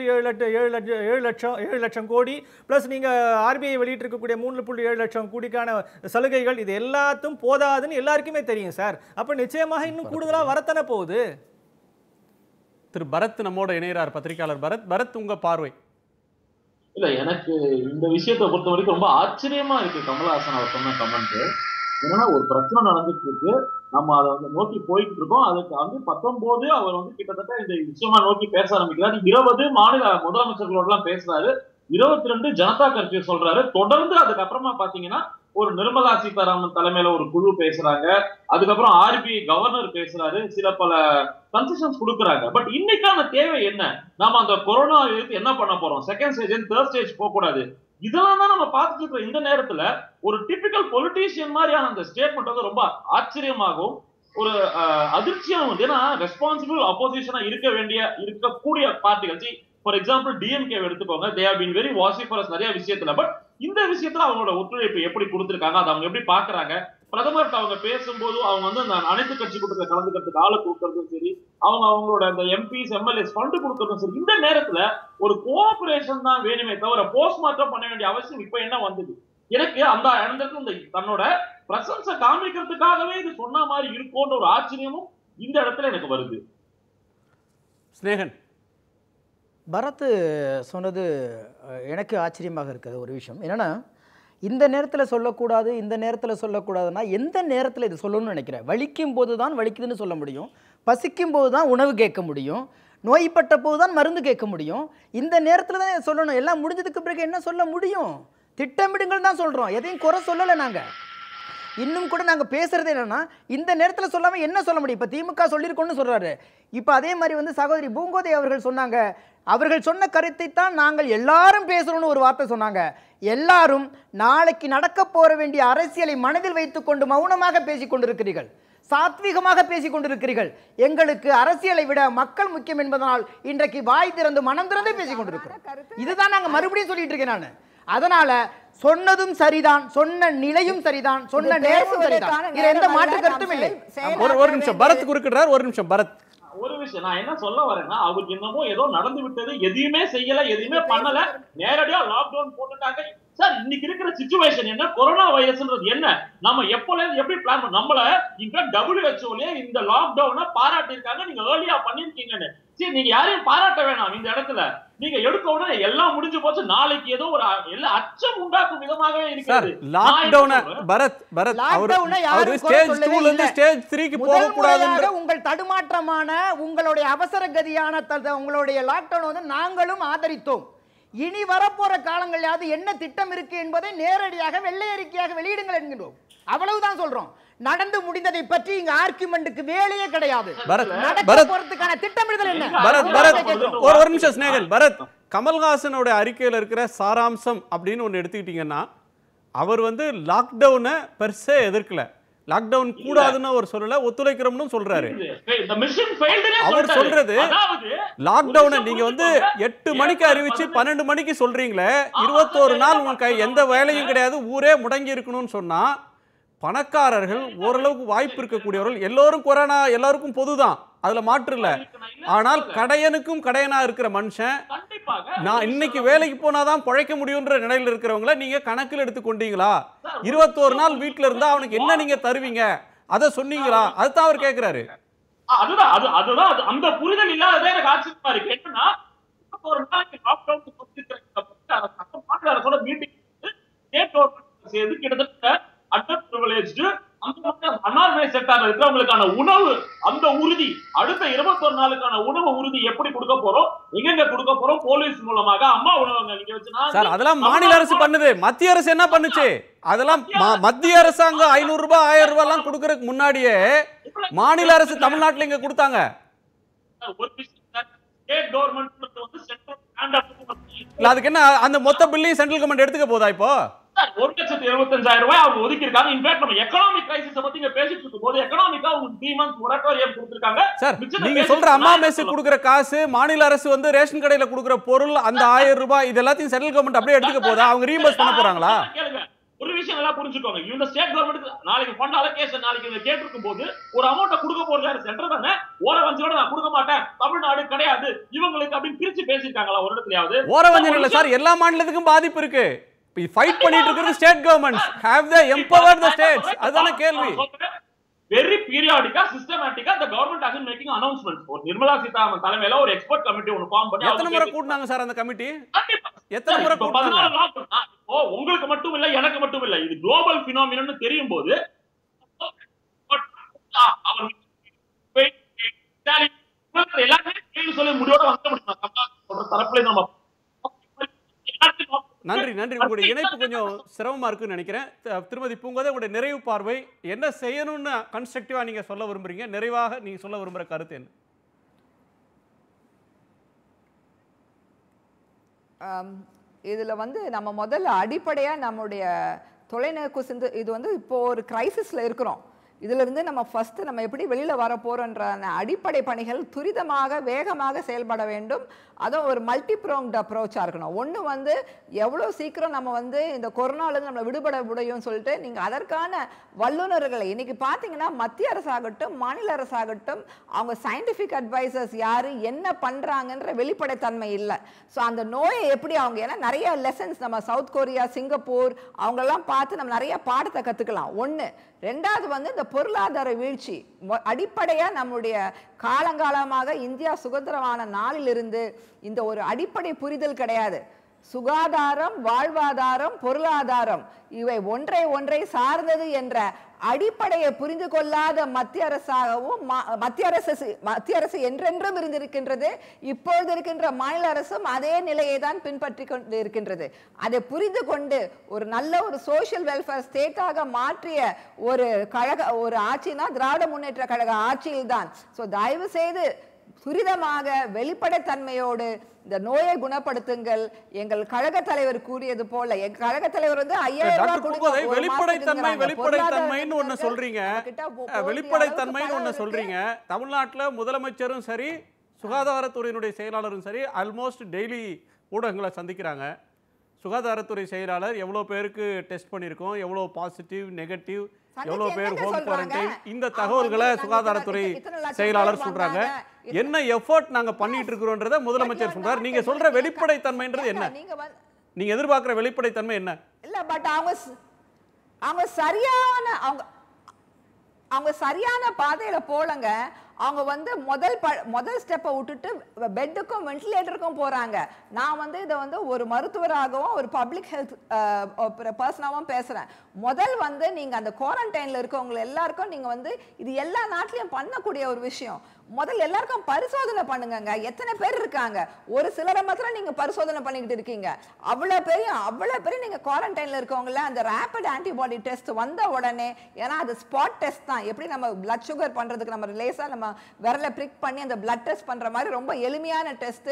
1.7 லட்சம் கோடி ப்ளஸ் நீங்கள் ஆர்பிஐ வெளியிட்டிருக்கக்கூடிய 3.7 லட்சம் கோடிக்கான சலுகைகள் இது எல்லாத்தும் போதாதுன்னு எல்லாருக்குமே தெரியும் சார். அப்போ நிச்சயமாக இன்னும் கூடுதலாக வரத்தானே போகுது. திரு பரத் நம்மோட இணையறார், பத்திரிகையாளர் பரத், உங்க பார்வை? இல்ல, எனக்கு இந்த விஷயத்தை பொறுத்த வரைக்கும் ரொம்ப ஆச்சரியமா இருக்கு கமலஹாசன் அவர் சொன்ன கமெண்ட். என்னன்னா, ஒரு பிரச்சனை நடந்துட்டு இருக்கு, நம்ம அதை வந்து நோக்கி போயிட்டு இருக்கோம். அதுக்கு வந்து 19 அவர் வந்து கிட்டத்தட்ட இந்த விஷயமா நோக்கி பேச ஆரம்பிக்கிறாரு. 20 மாநில முதலமைச்சர்களோட எல்லாம் பேசுறாரு. 22 ஜனதா கர்ஃபியூ சொல்றாரு. தொடர்ந்து அதுக்கப்புறமா பாத்தீங்கன்னா ஒரு நிர்மலா சீதாராமன் தலைமையில ஒரு குழு பேசுறாங்க. அதுக்கப்புறம் ஆர்பிஐ கவர்னர் பேசுறாரு. சில பல கன்செஷன்ஸ் கொடுக்குறாங்க. பட் இன்னைக்கான தேவை என்ன? நாம அந்த கொரோனா என்ன பண்ண போறோம்? செகண்ட் ஸ்டேஜ், தேர்ட் ஸ்டேஜ் போக கூடாது. இதெல்லாம் தான் நம்ம பார்த்துட்டு இருக்கிற இந்த நேரத்துல ஒரு டிபிக்கல் பொலிட்டீஷியன் மாதிரியான அந்த ஸ்டேட்மெண்ட் வந்து ரொம்ப ஆச்சரியமாகவும் ஒரு அதிர்ச்சியாகவும். ஏன்னா ரெஸ்பான்சிபிள் அப்போசிஷனா இருக்கக்கூடிய பார்ட்டிகள், ஃபார் எக்ஸாம்பிள் டிஎம்கே எடுத்துக்கோங்க, they have been very vociferous நிறைய விஷயத்துல. பட் இந்த விஷயத்துல அவங்களோட ஒத்துழைப்பு எப்படி கொடுத்திருக்காங்க, அதை அவங்க எப்படி பாக்குறாங்க? பிரதமர்கிட்ட அவங்க பேசும்போது அவங்க வந்து அந்த அனைத்து கட்சி கூட்டத்தில் கலந்துக்கிறதுக்கு ஆளு கொடுக்கறதும் சரி, அவங்களோட அந்த எம்பிஸ் எம்எல்ஏஸ் ஃபண்டு கொடுக்கறதும் சரி, இந்த நேரத்துல ஒரு கோஆபரேஷன் தான் வேணுமே தவிர போஸ்ட்மார்ட்டம் பண்ண வேண்டிய அவசியம் இப்ப என்ன வந்தது? எனக்கு அந்த இடத்துல இந்த தன்னோட பிரசன்ஸை காமிக்கிறதுக்காகவே இது சொன்ன மாதிரி இருக்கும்ன்ற ஒரு ஆச்சரியமும் இந்த இடத்துல எனக்கு வருது. ஸ்நேகன், பரத் சொன்னது எனக்கு ஆச்சரியமாக இருக்குது. ஒரு விஷயம் என்னென்னா, இந்த நேரத்தில் சொல்லக்கூடாது, இந்த நேரத்தில் சொல்லக்கூடாதுன்னா எந்த நேரத்தில் இது சொல்லணும்னு நினைக்கிறேன். வலிக்கும் போது தான் வலிக்குதுன்னு சொல்ல முடியும், பசிக்கும் போது தான் உணவு கேட்க முடியும், நோய்பட்ட போது தான் மருந்து கேட்க முடியும். இந்த நேரத்தில் தான் சொல்லணும். எல்லாம் முடிஞ்சதுக்கு பிறகு என்ன சொல்ல முடியும்? திட்டமிடுங்கள் தான் சொல்கிறோம், எதையும் குறை சொல்லலை. நாங்கள் இன்னும் கூட நாங்கள் பேசுகிறது என்னென்னா, இந்த நேரத்தில் சொல்லாமல் என்ன சொல்ல முடியும்? இப்போ திமுக சொல்லியிருக்கோன்னு சொல்கிறாரு. இப்போ அதே மாதிரி வந்து சகோதரி பூங்கோதை அவர்கள் சொன்னாங்க, அவர்கள் சொன்ன கருத்தை தான் நாங்கள் எல்லாரும் பேசணும்னு ஒரு வார்த்தை சொன்னாங்க. எல்லாரும் நாளைக்கு நடக்க போற வேண்டிய அரசியலை மனதில் வைத்துக்கொண்டு மௌனமாக பேசிக் கொண்டிருக்கிறீர்கள், சாத்வீகமாக பேசிக் கொண்டிருக்கிறீர்கள். எங்களுக்கு அரசியலை விட மக்கள் முக்கியம் என்பதனால் இன்றைக்கு வாய் திறந்து மனம் திறந்து பேசிக் கொண்டிருக்கிறோம். இதுதான் நாங்கள் மறுபடியும் சொல்லிட்டு இருக்கேன் நான். அதனால சொன்னதும் சரிதான், சொன்ன நிலையும் சரிதான், சொன்ன நேரமும் சரிதான். இதுல எந்த மாற்று கருத்தும் இல்லை. ஒரு நிமிஷம் பரத் குறுக்கிடுறார். ஒரு நிமிஷம் பரத். ஒரு விஷயம் நான் என்ன சொல்ல வரேன்னா, அவருக்கு என்னமோ ஏதோ நடந்து விட்டது, எதையுமே செய்யல, எதையுமே பண்ணல, நேரடியா லாக்டவுன் போட்டுட்டாங்க. சார், இன்னைக்கு இருக்கிற சிச்சுவேஷன் என்ன? கொரோனா வைரஸ்ன்றது என்ன? நம்ம எப்படி பிளான் பண்ண? நம்மள இங்க WHO இந்த லாக்டவுனை பாராட்டி இருக்காங்க, நீங்க ஏர்லியா பண்ணிருக்கீங்கன்னு. சரி, நீங்க யாரையும் பாராட்ட வேணாம். இந்த இடத்துல நீங்க எடுக்க உடனே எல்லாம் முடிஞ்சு போச்சு, நாளைக்கு ஏதோ ஒரு அச்சம் உண்டாக்கும் விதமாகவே இருக்கிறது. லாக்டவுன் பரத் அவர் ஸ்டேஜ் 2ல இருந்து ஸ்டேஜ் 3க்கு போக கூடாதுன்ற உங்கள் தடுமாற்றமான உங்களுடைய அவசர கதியான உங்களுடைய லாக்டவுன் வந்து நாங்களும் ஆதரித்தோம். இனி வரப்போற காலங்களில் என்ன திட்டம் இருக்கு என்பதை நேரடியாக வெள்ளை அறிக்கையாக வெளியிடுங்கள் என்கிறோம். அவ்வளவுதான் சொல்றோம். நடந்து முடிந்ததை பற்றி இங்க ஆர்குமெண்ட்டுக்கு வேலையே கிடையாது. போறதுக்கான திட்டமிடுதல் என்ன? ஒரு நிமிஷம் ஸ்நேகன். பரத், கமல்ஹாசனோட அறிக்கையில் இருக்கிற சாராம்சம் அப்படின்னு ஒன்று எடுத்துக்கிட்டீங்கன்னா, அவர் வந்து லாக்டவுனை பெருசே எதிர்க்கல, லாக்டவுன் கூடாதுன்னு அவர் சொல்லல, ஒத்துழைக்கிறோம்னு சொல்றாரு. அவர் சொல்றது லாக்டவுனை நீங்க வந்து 8 மணிக்கு அறிவிச்சு 12 மணிக்கு சொல்றீங்களே, 21 நாள் உங்களுக்கு எந்த வேலையும் கிடையாது, ஊரே முடங்கி இருக்கணும்னு சொன்னா, பணக்காரர்கள் ஓரளவுக்கு வாய்ப்பு இருக்கக்கூடியவர்கள், எல்லோரும் கொரோனா எல்லாருக்கும் பொதுதான், அதுல மாற்று இல்ல. ஆனால் கடையனுக்கும் கடையனா இருக்கிற மனுஷன், நான் இன்னைக்கு வேலைக்கு போனாதான் பிழைக்க முடியும்ன்ற நிலையில் இருக்கிறவங்கள நீங்க கணக்கில் எடுத்துக்கொண்டீங்களா? 21 நாள் வீட்டுல இருந்தா அவனுக்கு என்ன நீங்க தருவீங்க, அதை சொன்னீங்களா? அதுதான் அவர் கேட்கிறாரு. அதுதான் அந்த புரிதல் இல்லாததே எனக்கு ஆச்சரியமா இருக்கு. என்னன்னா, ஒரு நாளைக்கு லாக்டவுன் மீட்டிங் சேர்ந்து கிட்டத்தட்ட இருக்கிறவங்களுக்கான உணவு, அந்த உறுதி, அடுத்த 21 நாளுக்கான உணவு உறுதி எப்படி கொடுக்க போறோம், எங்க கொடுக்க போறோம், போலீஸ் மூலமாக, அம்மா உணவகங்கள் இங்க வச்சுனா சார், அதெல்லாம் மாநில அரசு பண்ணுது. மத்திய அரசு என்ன பண்ணுச்சு? அதெல்லாம் மத்திய அரசாங்கம் 500 ரூபாய் 1000 ரூபாய் எல்லாம் கொடுக்கறதுக்கு முன்னாடியே மாநில அரசு தமிழ்நாட்டுல இங்க கொடுத்தாங்க. அதுக்கு என்ன, அந்த மொத்த பில்லையும் சென்ட்ரல் கவர்மெண்ட் எடுத்துக்க போதா? இப்போ 1,75,000 ரூபாய் அவங்க ஒதுக்கி இருக்காங்க. இன்ஃபேக்ட் நம்ம எகனாமிக் கிரைசிஸ் பத்தி இங்க பேசிட்டு இருக்கும்போது எகனாமிக்கா உங்களுக்கு 3 months மொரட்டோரியம் கொடுத்திருக்காங்க. சார், நீங்க சொல்ற அம்மா மெஸ் கொடுக்கிற காசு, மாநில அரசு வந்து ரேஷன் கடையில கொடுக்கிற பொருள், அந்த 1000 ரூபாய் இது எல்லாத்தையும் சென்ட்ரல் கவர்மெண்ட் அப்படியே எடுத்துக்க போதா? அவங்க ரீஇம்பர்ஸ் பண்ண போறாங்களா? ஒரு விஷயம் எல்லாம் புரிஞ்சுக்கோங்க. இந்த ஸ்டேட் கவர்மெண்ட் நாளைக்கு ஃபண்ட் அலோகேஷன் நாளைக்கு இங்க கேட்டிருக்கும் போது ஒரு அமௌண்ட்டை கொடுக்க போறது யாரு? சென்டர் தானே. ஓரவஞ்சனோட நான் கொடுக்க மாட்டேன், தமிழ்நாடு கிடையாது இவங்களுக்கு அப்படின்னு பிரிச்சு பேசியிருக்காங்களா ஒரு இடத்துலயாவது? ஓரவஞ்சனம் இல்ல சார், எல்லா மாநிலத்துக்கும் பாதிப்பு இருக்கு. ஃபைட் பண்ணிட்டு இருக்கிறது state governments. Have they empowered the states? அதுதான கேள்வி. வெரி பீரியாடிக்கா சிஸ்டமேட்டிக்கா the government has been making announcements. ஒரு நிர்மலா சீதாராமன் தலைமையில ஒரு எக்ஸ்பர்ட் கமிட்டி ஒன்னு ஃபார்ம் பண்ணி எத்தனை முறை கூட்டினாங்க சார் அந்த கமிட்டி? எத்தனை முறை கூட்டினாங்க? உங்களுக்கு மட்டும் இல்ல, எனக்கு மட்டும் இல்ல, இது குளோபல் பினாமினன் தெரியும் போது எல்லாமே சொல்லி முடிவோட வந்து முடியும் தரப்புல நம்ம. நன்றி நன்றி. உங்களுடைய இணைப்பு கொஞ்சம் சிரமமா இருக்குன்னு நினைக்கிறேன். திருமதி பூங்கோதை, உங்களுடைய நிறைவு பார்வை என்ன செய்யணும்னு கன்ஸ்ட்ரக்டிவா நீங்க சொல்ல விரும்புறீங்க? நிறைவாக நீங்க சொல்ல விரும்புற கருத்து என்ன? இதுல வந்து நம்ம முதல்ல அடிப்படையா நம்முடைய தொலைநோக்கு சிந்து இது வந்து இப்போ ஒரு கிரைசிஸ்ல இருக்கிறோம். இதுல இருந்து நம்ம ஃபர்ஸ்ட் நம்ம எப்படி வெளியில வர போறோன்ற அடிப்படை பணிகள் துரிதமாக வேகமாக செயல்பட வேண்டும். அதுவும் ஒரு மல்டி ப்ரோங்ட் அப்ரோச்சா இருக்கணும். ஒன்று வந்து எவ்வளோ சீக்கிரம் நம்ம வந்து இந்த கொரோனாலேருந்து நம்மளை விடுபட முடியும்னு சொல்லிட்டு நீங்கள் அதற்கான வல்லுநர்களை இன்னைக்கு பார்த்தீங்கன்னா மத்திய அரசாகட்டும் மாநில அரசாகட்டும் அவங்க சயின்டிஃபிக் அட்வைசர்ஸ் யார் என்ன பண்ணுறாங்கன்ற வெளிப்படைத்தன்மை இல்லை. ஸோ அந்த நோயை எப்படி அவங்க ஏன்னா நிறைய லெசன்ஸ் நம்ம சவுத் கொரியா சிங்கப்பூர் அவங்களெல்லாம் பார்த்து நம்ம நிறைய பாடத்தை கற்றுக்கலாம். ஒன்று. ரெண்டாவது வந்து இந்த பொருளாதார வீழ்ச்சி அடிப்படையா நம்முடைய காலங்காலமாக இந்தியா சுதந்திரமான நாளிலிருந்து இந்த ஒரு அடிப்படை புரிதல் கிடையாது. சுகாதாரம், வாழ்வாதாரம், பொருளாதாரம் இவை ஒன்றை சார்ந்தது என்ற அடிப்படையை புரிந்து கொள்ளாத மத்திய அரசாகவும் மத்திய அரசு என்றென்றும் இருந்திருக்கின்றது. இப்பொழுது இருக்கின்ற மாநில அரசும் அதே நிலையை தான் பின்பற்றி கொண்டு இருக்கின்றது. அதை புரிந்து கொண்டு ஒரு நல்ல ஒரு சோசியல் வெல்ஃபேர் ஸ்டேட்டாக மாற்றிய ஒரு ஆட்சினா திராவிட முன்னேற்ற கழக ஆட்சியில் தான். ஸோ தயவு செய்து துரிதமாக வெளிப்படைத்தன்மையோடு இந்த நோயை குணப்படுத்துங்கள். எங்கள் கழக தலைவர் கூறியது போல எங்க கழக தலைவர் வந்து 5000 ரூபாய் கொடுங்க. வெளிப்படைத்தன்மைன்னு ஒண்ணு சொல்றீங்க. வெளிப்படைத்தன்மைன்னு ஒண்ணு சொல்றீங்க. தமிழ்நாட்டுல முதலமைச்சரும் சரி சுகாதாரத்துறையினுடைய செயலாளரும் சரி ஆல்மோஸ்ட் டெய்லி ஊடகங்களை சந்திக்கிறாங்க. சுகாதாரத்துறை செயலாளர் எவ்வளோ பேருக்கு டெஸ்ட் பண்ணியிருக்கோம், எவ்வளோ பாசிட்டிவ் நெகட்டிவ், எவ்வளோ பேர் ஹோம் குவாரண்டைன், இந்த தகவல்களை சுகாதாரத்துறை செயலாளர் சொல்றாங்க. என்ன எஃபோர்ட் நாங்க பண்ணிட்டு இருக்கிறோன்றத முதலமைச்சர் சொல்றாரு. நீங்க சொல்ற வெளிப்படைத்தன்மைன்றது என்ன? நீங்க எதிர்பார்க்கிற வெளிப்படைத்தன்மை என்ன? இல்ல பட் அவங்க சரியான பாதையில போலங்க. அவங்க வந்து முதல் ஸ்டெப்பை விட்டுட்டு பெட்டுக்கும் வென்டிலேட்டருக்கும் போறாங்க. நான் வந்து இதை வந்து ஒரு மருத்துவராகவும் ஒரு பப்ளிக் ஹெல்த் பர்சனாகவும் பேசுறேன். முதல் வந்து நீங்க அந்த குவாரண்டைன்ல இருக்கவங்க எல்லாருக்கும் நீங்க வந்து இது எல்லா நாட்டிலையும் பண்ணக்கூடிய ஒரு விஷயம். முதல்ல எல்லாருக்கும் பரிசோதனை பண்ணுங்க. எத்தனை பேர் இருக்காங்க? ஒரு சிலரை மாத்திரம் நீங்க பரிசோதனை பண்ணிக்கிட்டு இருக்கீங்க. அவ்வளவு பெரிய நீங்க குவாரண்டைன்ல இருக்கவங்கள அந்த ரேபிட் ஆன்டிபாடி டெஸ்ட் வந்த உடனே, ஏன்னா அது ஸ்பாட் டெஸ்ட் தான். எப்படி நம்ம பிளட் சுகர் பண்றதுக்கு நம்ம லேசா நம்ம விரல பிரிக் பண்ணி அந்த பிளட் டெஸ்ட் பண்ற மாதிரி ரொம்ப எளிமையான டெஸ்ட்.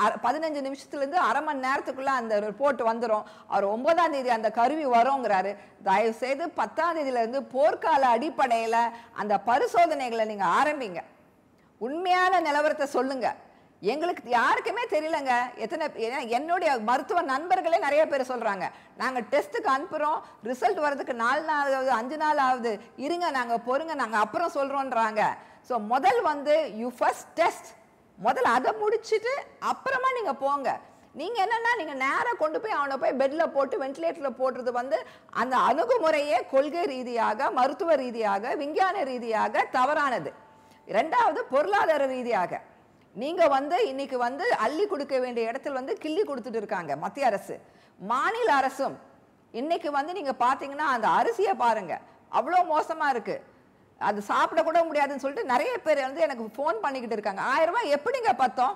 15 நிமிஷத்துல இருந்து அரை மணி நேரத்துக்குள்ள அந்த ரிப்போர்ட் வந்துடும். அவர் 9ஆம் தேதி அந்த கருவி வருங்கிறாரு. தயவு செய்து 10ஆம் தேதியில இருந்து போர்க்கால அடிப்படையில அந்த பரிசோதனைகளை நீங்க ஆரம்பிங்க. உண்மையான நிலவரத்தை சொல்லுங்க. எங்களுக்கு யாருக்குமே தெரியலங்க. என்னுடைய மருத்துவ நண்பர்களே நிறைய பேர் சொல்றாங்க, நாங்க டெஸ்ட்டுக்கு அனுப்புறோம், ரிசல்ட் வர்றதுக்கு 4 நாள் ஆகுது, 5 நாள் ஆகுது, இருங்க நாங்க பொறுங்க, நாங்க அப்புறம் சொல்றோன்றாங்க. ஸோ முதல் வந்து யூ ஃபர்ஸ்ட் டெஸ்ட், முதல்ல அதை முடிச்சுட்டு அப்புறமா நீங்க போங்க. நீங்க என்னன்னா நீங்க நேரா கொண்டு போய் அவனை போய் பெட்ல போட்டு வென்டிலேட்டர்ல போடுறது வந்து அந்த அணுகுமுறையே கொள்கை ரீதியாக, மருத்துவ ரீதியாக, விஞ்ஞான ரீதியாக தவறானது. இரண்டாவது, பொருளாதார ரீதியாக நீங்க வந்து இன்னைக்கு வந்து அள்ளி கொடுக்க வேண்டிய இடத்துல வந்து கிள்ளி கொடுத்துட்டு இருக்காங்க மத்திய அரசு. மாநில அரசும் இன்னைக்கு வந்து நீங்க பாத்தீங்கன்னா அந்த அரிசியை பாருங்க, அவ்வளோ மோசமா இருக்கு. அது சாப்பிட கூட முடியாதுன்னு சொல்லிட்டு நிறைய பேர் வந்து எனக்கு ஃபோன் பண்ணிக்கிட்டு இருக்காங்க. 1000 ரூபாய் எப்படிங்க பத்தோம்?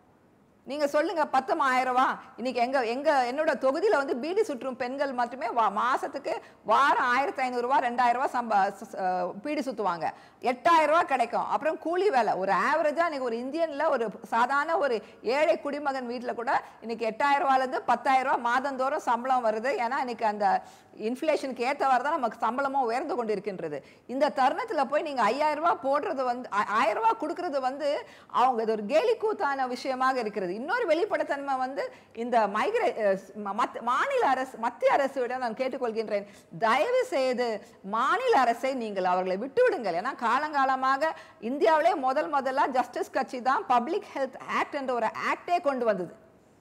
நீங்க சொல்லுங்க, 10,000 ரூபாய். இன்னைக்கு என்னோட தொகுதியில வந்து பீடி சுற்றும் பெண்கள் மட்டுமே மாசத்துக்கு வாரம் 1500 ரூபாய் 2000 ரூபாய் பீடி சுத்துவாங்க. 8000 ரூபாய் கிடைக்கும். அப்புறம் கூலி வேலை ஒரு ஆவரேஜா இன்னைக்கு ஒரு இந்தியன்ல ஒரு சாதாரண ஒரு ஏழை குடிமகன் வீட்டில் கூட இன்னைக்கு 8000 ரூபாயிலிருந்து 10,000 ரூபாய் மாதந்தோறும் சம்பளம் வருது. ஏன்னா இன்னைக்கு அந்த இன்ஃப்ளேஷனுக்கு ஏற்றவாறு தான் நமக்கு சம்பளமும் உயர்ந்து கொண்டு இருக்கின்றது. இந்த தருணத்தில் போய் நீங்கள் 5000 ரூபாய் போடுறது வந்து 1000 ரூபாய் கொடுக்கறது வந்து அவங்க இது ஒரு கேலி கூத்தான விஷயமாக இருக்கிறது. இன்னொரு வெளிப்படைத்தன்மை வந்து இந்த மத்திய அரசு நான் கேட்டுக்கொள்கின்றேன், தயவு செய்து மாநில அரசை நீங்கள் அவர்களை விட்டுவிடுங்கள். ஏன்னா காலங்காலமாக இந்தியாவிலே முதல்ல ஜஸ்டிஸ் கட்சி தான் பப்ளிக் ஹெல்த் ஆக்ட் என்ற ஒரு ஆக்டே கொண்டு வந்தது.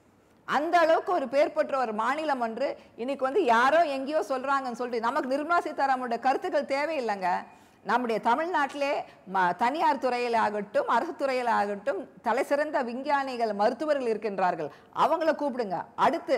அந்த அளவுக்கு ஒரு பேர் பெற்ற ஒரு மாநிலம் ஒன்று இன்னைக்கு வந்து யாரோ எங்கேயோ சொல்றாங்கன்னு சொல்லிட்டு நமக்கு நிர்மலா சீதாராமனுடைய கருத்துக்கள் தேவையில்லைங்க. நம்முடைய தமிழ்நாட்டிலே தனியார் துறையில் ஆகட்டும் அரசு துறையில் ஆகட்டும் தலை சிறந்த விஞ்ஞானிகள் மருத்துவர்கள் இருக்கின்றார்கள், அவங்கள கூப்பிடுங்க. அடுத்து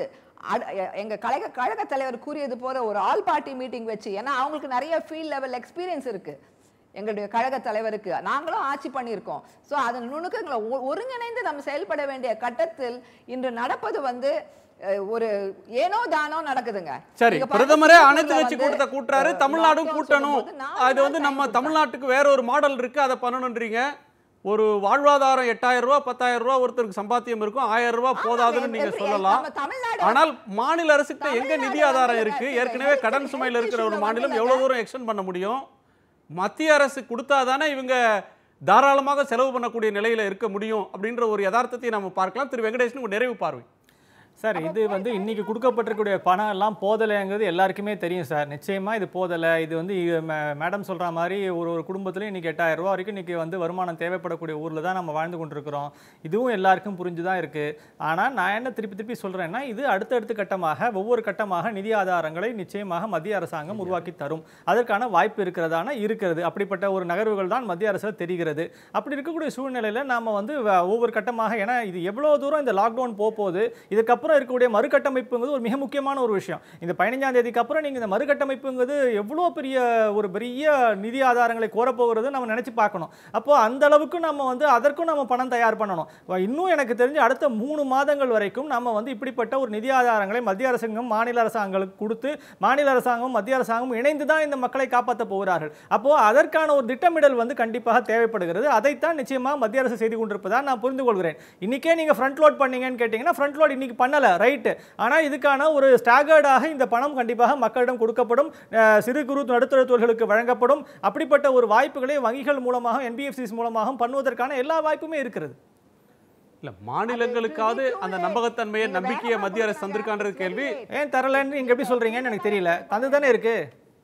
எங்க கழக தலைவர் கூறியது போல ஒரு ஆல் பார்ட்டி மீட்டிங் வச்சு, ஏன்னா அவங்களுக்கு நிறைய ஃபீல்ட் லெவல் எக்ஸ்பீரியன்ஸ் இருக்கு எங்களுடைய கழக தலைவருக்கு, நாங்களும் ஆட்சி பண்ணியிருக்கோம். ஸோ அதன் நுணுக்கங்களை ஒருங்கிணைந்து நம்ம செயல்பட வேண்டிய கட்டத்தில் இன்று நடப்பது வந்து ஒரு ஏனோ தானோ நடக்குதுங்க. சரி, பிரதமரே அனைத்து கட்சி கூட்டத்தை கூட்டுறாரு, தமிழ்நாடும் கூட்டணும். அது வந்து நம்ம தமிழ்நாட்டுக்கு வேற ஒரு மாடல் இருக்கு, அதை பண்ணணும்ன்றீங்க. ஒரு வாழ்வாதாரம் 8000 ரூபாய் 10,000 ரூபாய் ஒருத்தருக்கு சம்பாத்தியம் இருக்கும், 1000 ரூபாய் போதாதுன்னு நீங்க சொல்லலாம். ஆனால் மாநில அரசுக்கு எங்க நிதி ஆதாரம் இருக்கு? ஏற்கனவே கடன் சுமையில் இருக்கிற ஒரு மாநிலம் எவ்வளவு தூரம் எக்ஸ்டெண்ட் பண்ண முடியும்? மத்திய அரசு கொடுத்தாதானே இவங்க தாராளமாக செலவு பண்ணக்கூடிய நிலையில இருக்க முடியும் அப்படின்ற ஒரு யதார்த்தத்தை நம்ம பார்க்கலாம். திரு வெங்கடேஷன் நிறைவு பார்வை. சார், இது வந்து இன்னைக்கு கொடுக்கப்பட்டிருக்கக்கூடிய பணம் எல்லாம் போதலைங்கிறது எல்லாருக்குமே தெரியும் சார். நிச்சயமா இது போதலை. இது வந்து மேடம் சொல்ற மாதிரி ஒரு குடும்பத்திலையும் இன்னைக்கு 8000 ரூபா வரைக்கும் இன்னைக்கு வந்து வருமானம் தேவைப்படக்கூடிய ஊர்ல தான் நம்ம வாழ்ந்து கொண்டிருக்கிறோம். இதுவும் எல்லாருக்கும் புரிஞ்சுதான் இருக்கு. ஆனா நான் என்ன திருப்பி சொல்றேன்னா, இது அடுத்தடுத்த கட்டமாக ஒவ்வொரு கட்டமாக நிதி ஆதாரங்களை நிச்சயமாக மத்திய அரசாங்கம் உருவாக்கி தரும். அதற்கான வாய்ப்பு இருக்கிறது. அப்படிப்பட்ட ஒரு நகர்வுகள் தான் மத்திய அரசு தெரிகிறது. அப்படி இருக்கக்கூடிய சூழ்நிலையில நாம வந்து ஒவ்வொரு கட்டமாக, ஏன்னா இது எவ்வளவு தூரம் இந்த லாக்டவுன் போகுது, இதுக்கப்புறம் இருக்கக்கூடிய மறுகட்டமைப்புங்கிறது ஒரு மிக முக்கியமான ஒரு விஷயம். இந்த 15ஆம் தேதிக்கு அப்புறம் நீங்க இந்த மறுகட்டமைப்புங்கிறது எவ்வளவு பெரிய நிதி ஆதாரங்களை கோரப்போகிறது நம்ம நினைச்சு பார்க்கணும். அப்போ அந்த அளவுக்கு நம்ம வந்து அதற்கும் நம்ம பணம் தயார் பண்ணணும். இன்னும் எனக்கு தெரிஞ்சு அடுத்த 3 மாதங்கள் வரைக்கும் நம்ம வந்து இப்படிப்பட்ட ஒரு நிதி ஆதாரங்களை மத்திய அரசாங்கம் மாநில அரசாங்கங்களுக்கு கொடுத்து மாநில அரசாங்கம் மத்திய அரசாங்கம் இணைந்து தான் இந்த மக்களை காப்பாற்ற போகிறார்கள். அப்போ அதற்கான ஒரு திட்டமிடல் வந்து கண்டிப்பாக தேவைப்படுகிறது. அதைத்தான் நிச்சயமாக மத்திய அரசு செய்து கொண்டிருப்பதா நான் புரிந்து கொள்கிறேன். இன்னைக்கே நீங்க ஃப்ரண்ட் லோட் பண்ணீங்கன்னு கேட்டீங்கன்னா, ஃப்ரண்ட் லோட் இன்னைக்கு பண்ணல, ரைட். ஆனா இதுக்கான ஒரு ஸ்டாகர்டாக இந்த பணம் கண்டிப்பாக மக்களிடம் கொடுக்கப்படும், சிறு குறு நடுத்தர தொழில்களுக்கு வழங்கப்படும். அப்படிப்பட்ட ஒரு வாய்ப்புகளை வங்கிகள் மூலமாக NBFCs மூலமாக பண்ணுவதற்கான எல்லா வாய்ப்புமே இருக்கிறது. இல்ல, மாநிலங்களுக்காவது அந்த நம்பகத்தன்மையை நம்பிக்கையை மத்திய அரசு தந்திருக்கான்ற கேள்வி ஏன் தரலன்னு நீங்க எப்படி சொல்றீங்கன்னு எனக்கு தெரியல. தந்துதானே இருக்கு.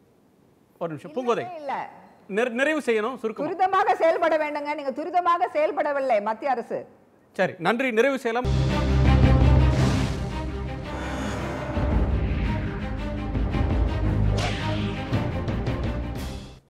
ஒரு நிமிஷம் பூங்கோதை, நிறைவு செய்யணும். துரிதமாக செயல்பட வேண்டுங்க. நீங்க துரிதமாக செயல்படவில்லை மத்திய அரசு. சரி, நன்றி. நிறைவு செய்யலாம்.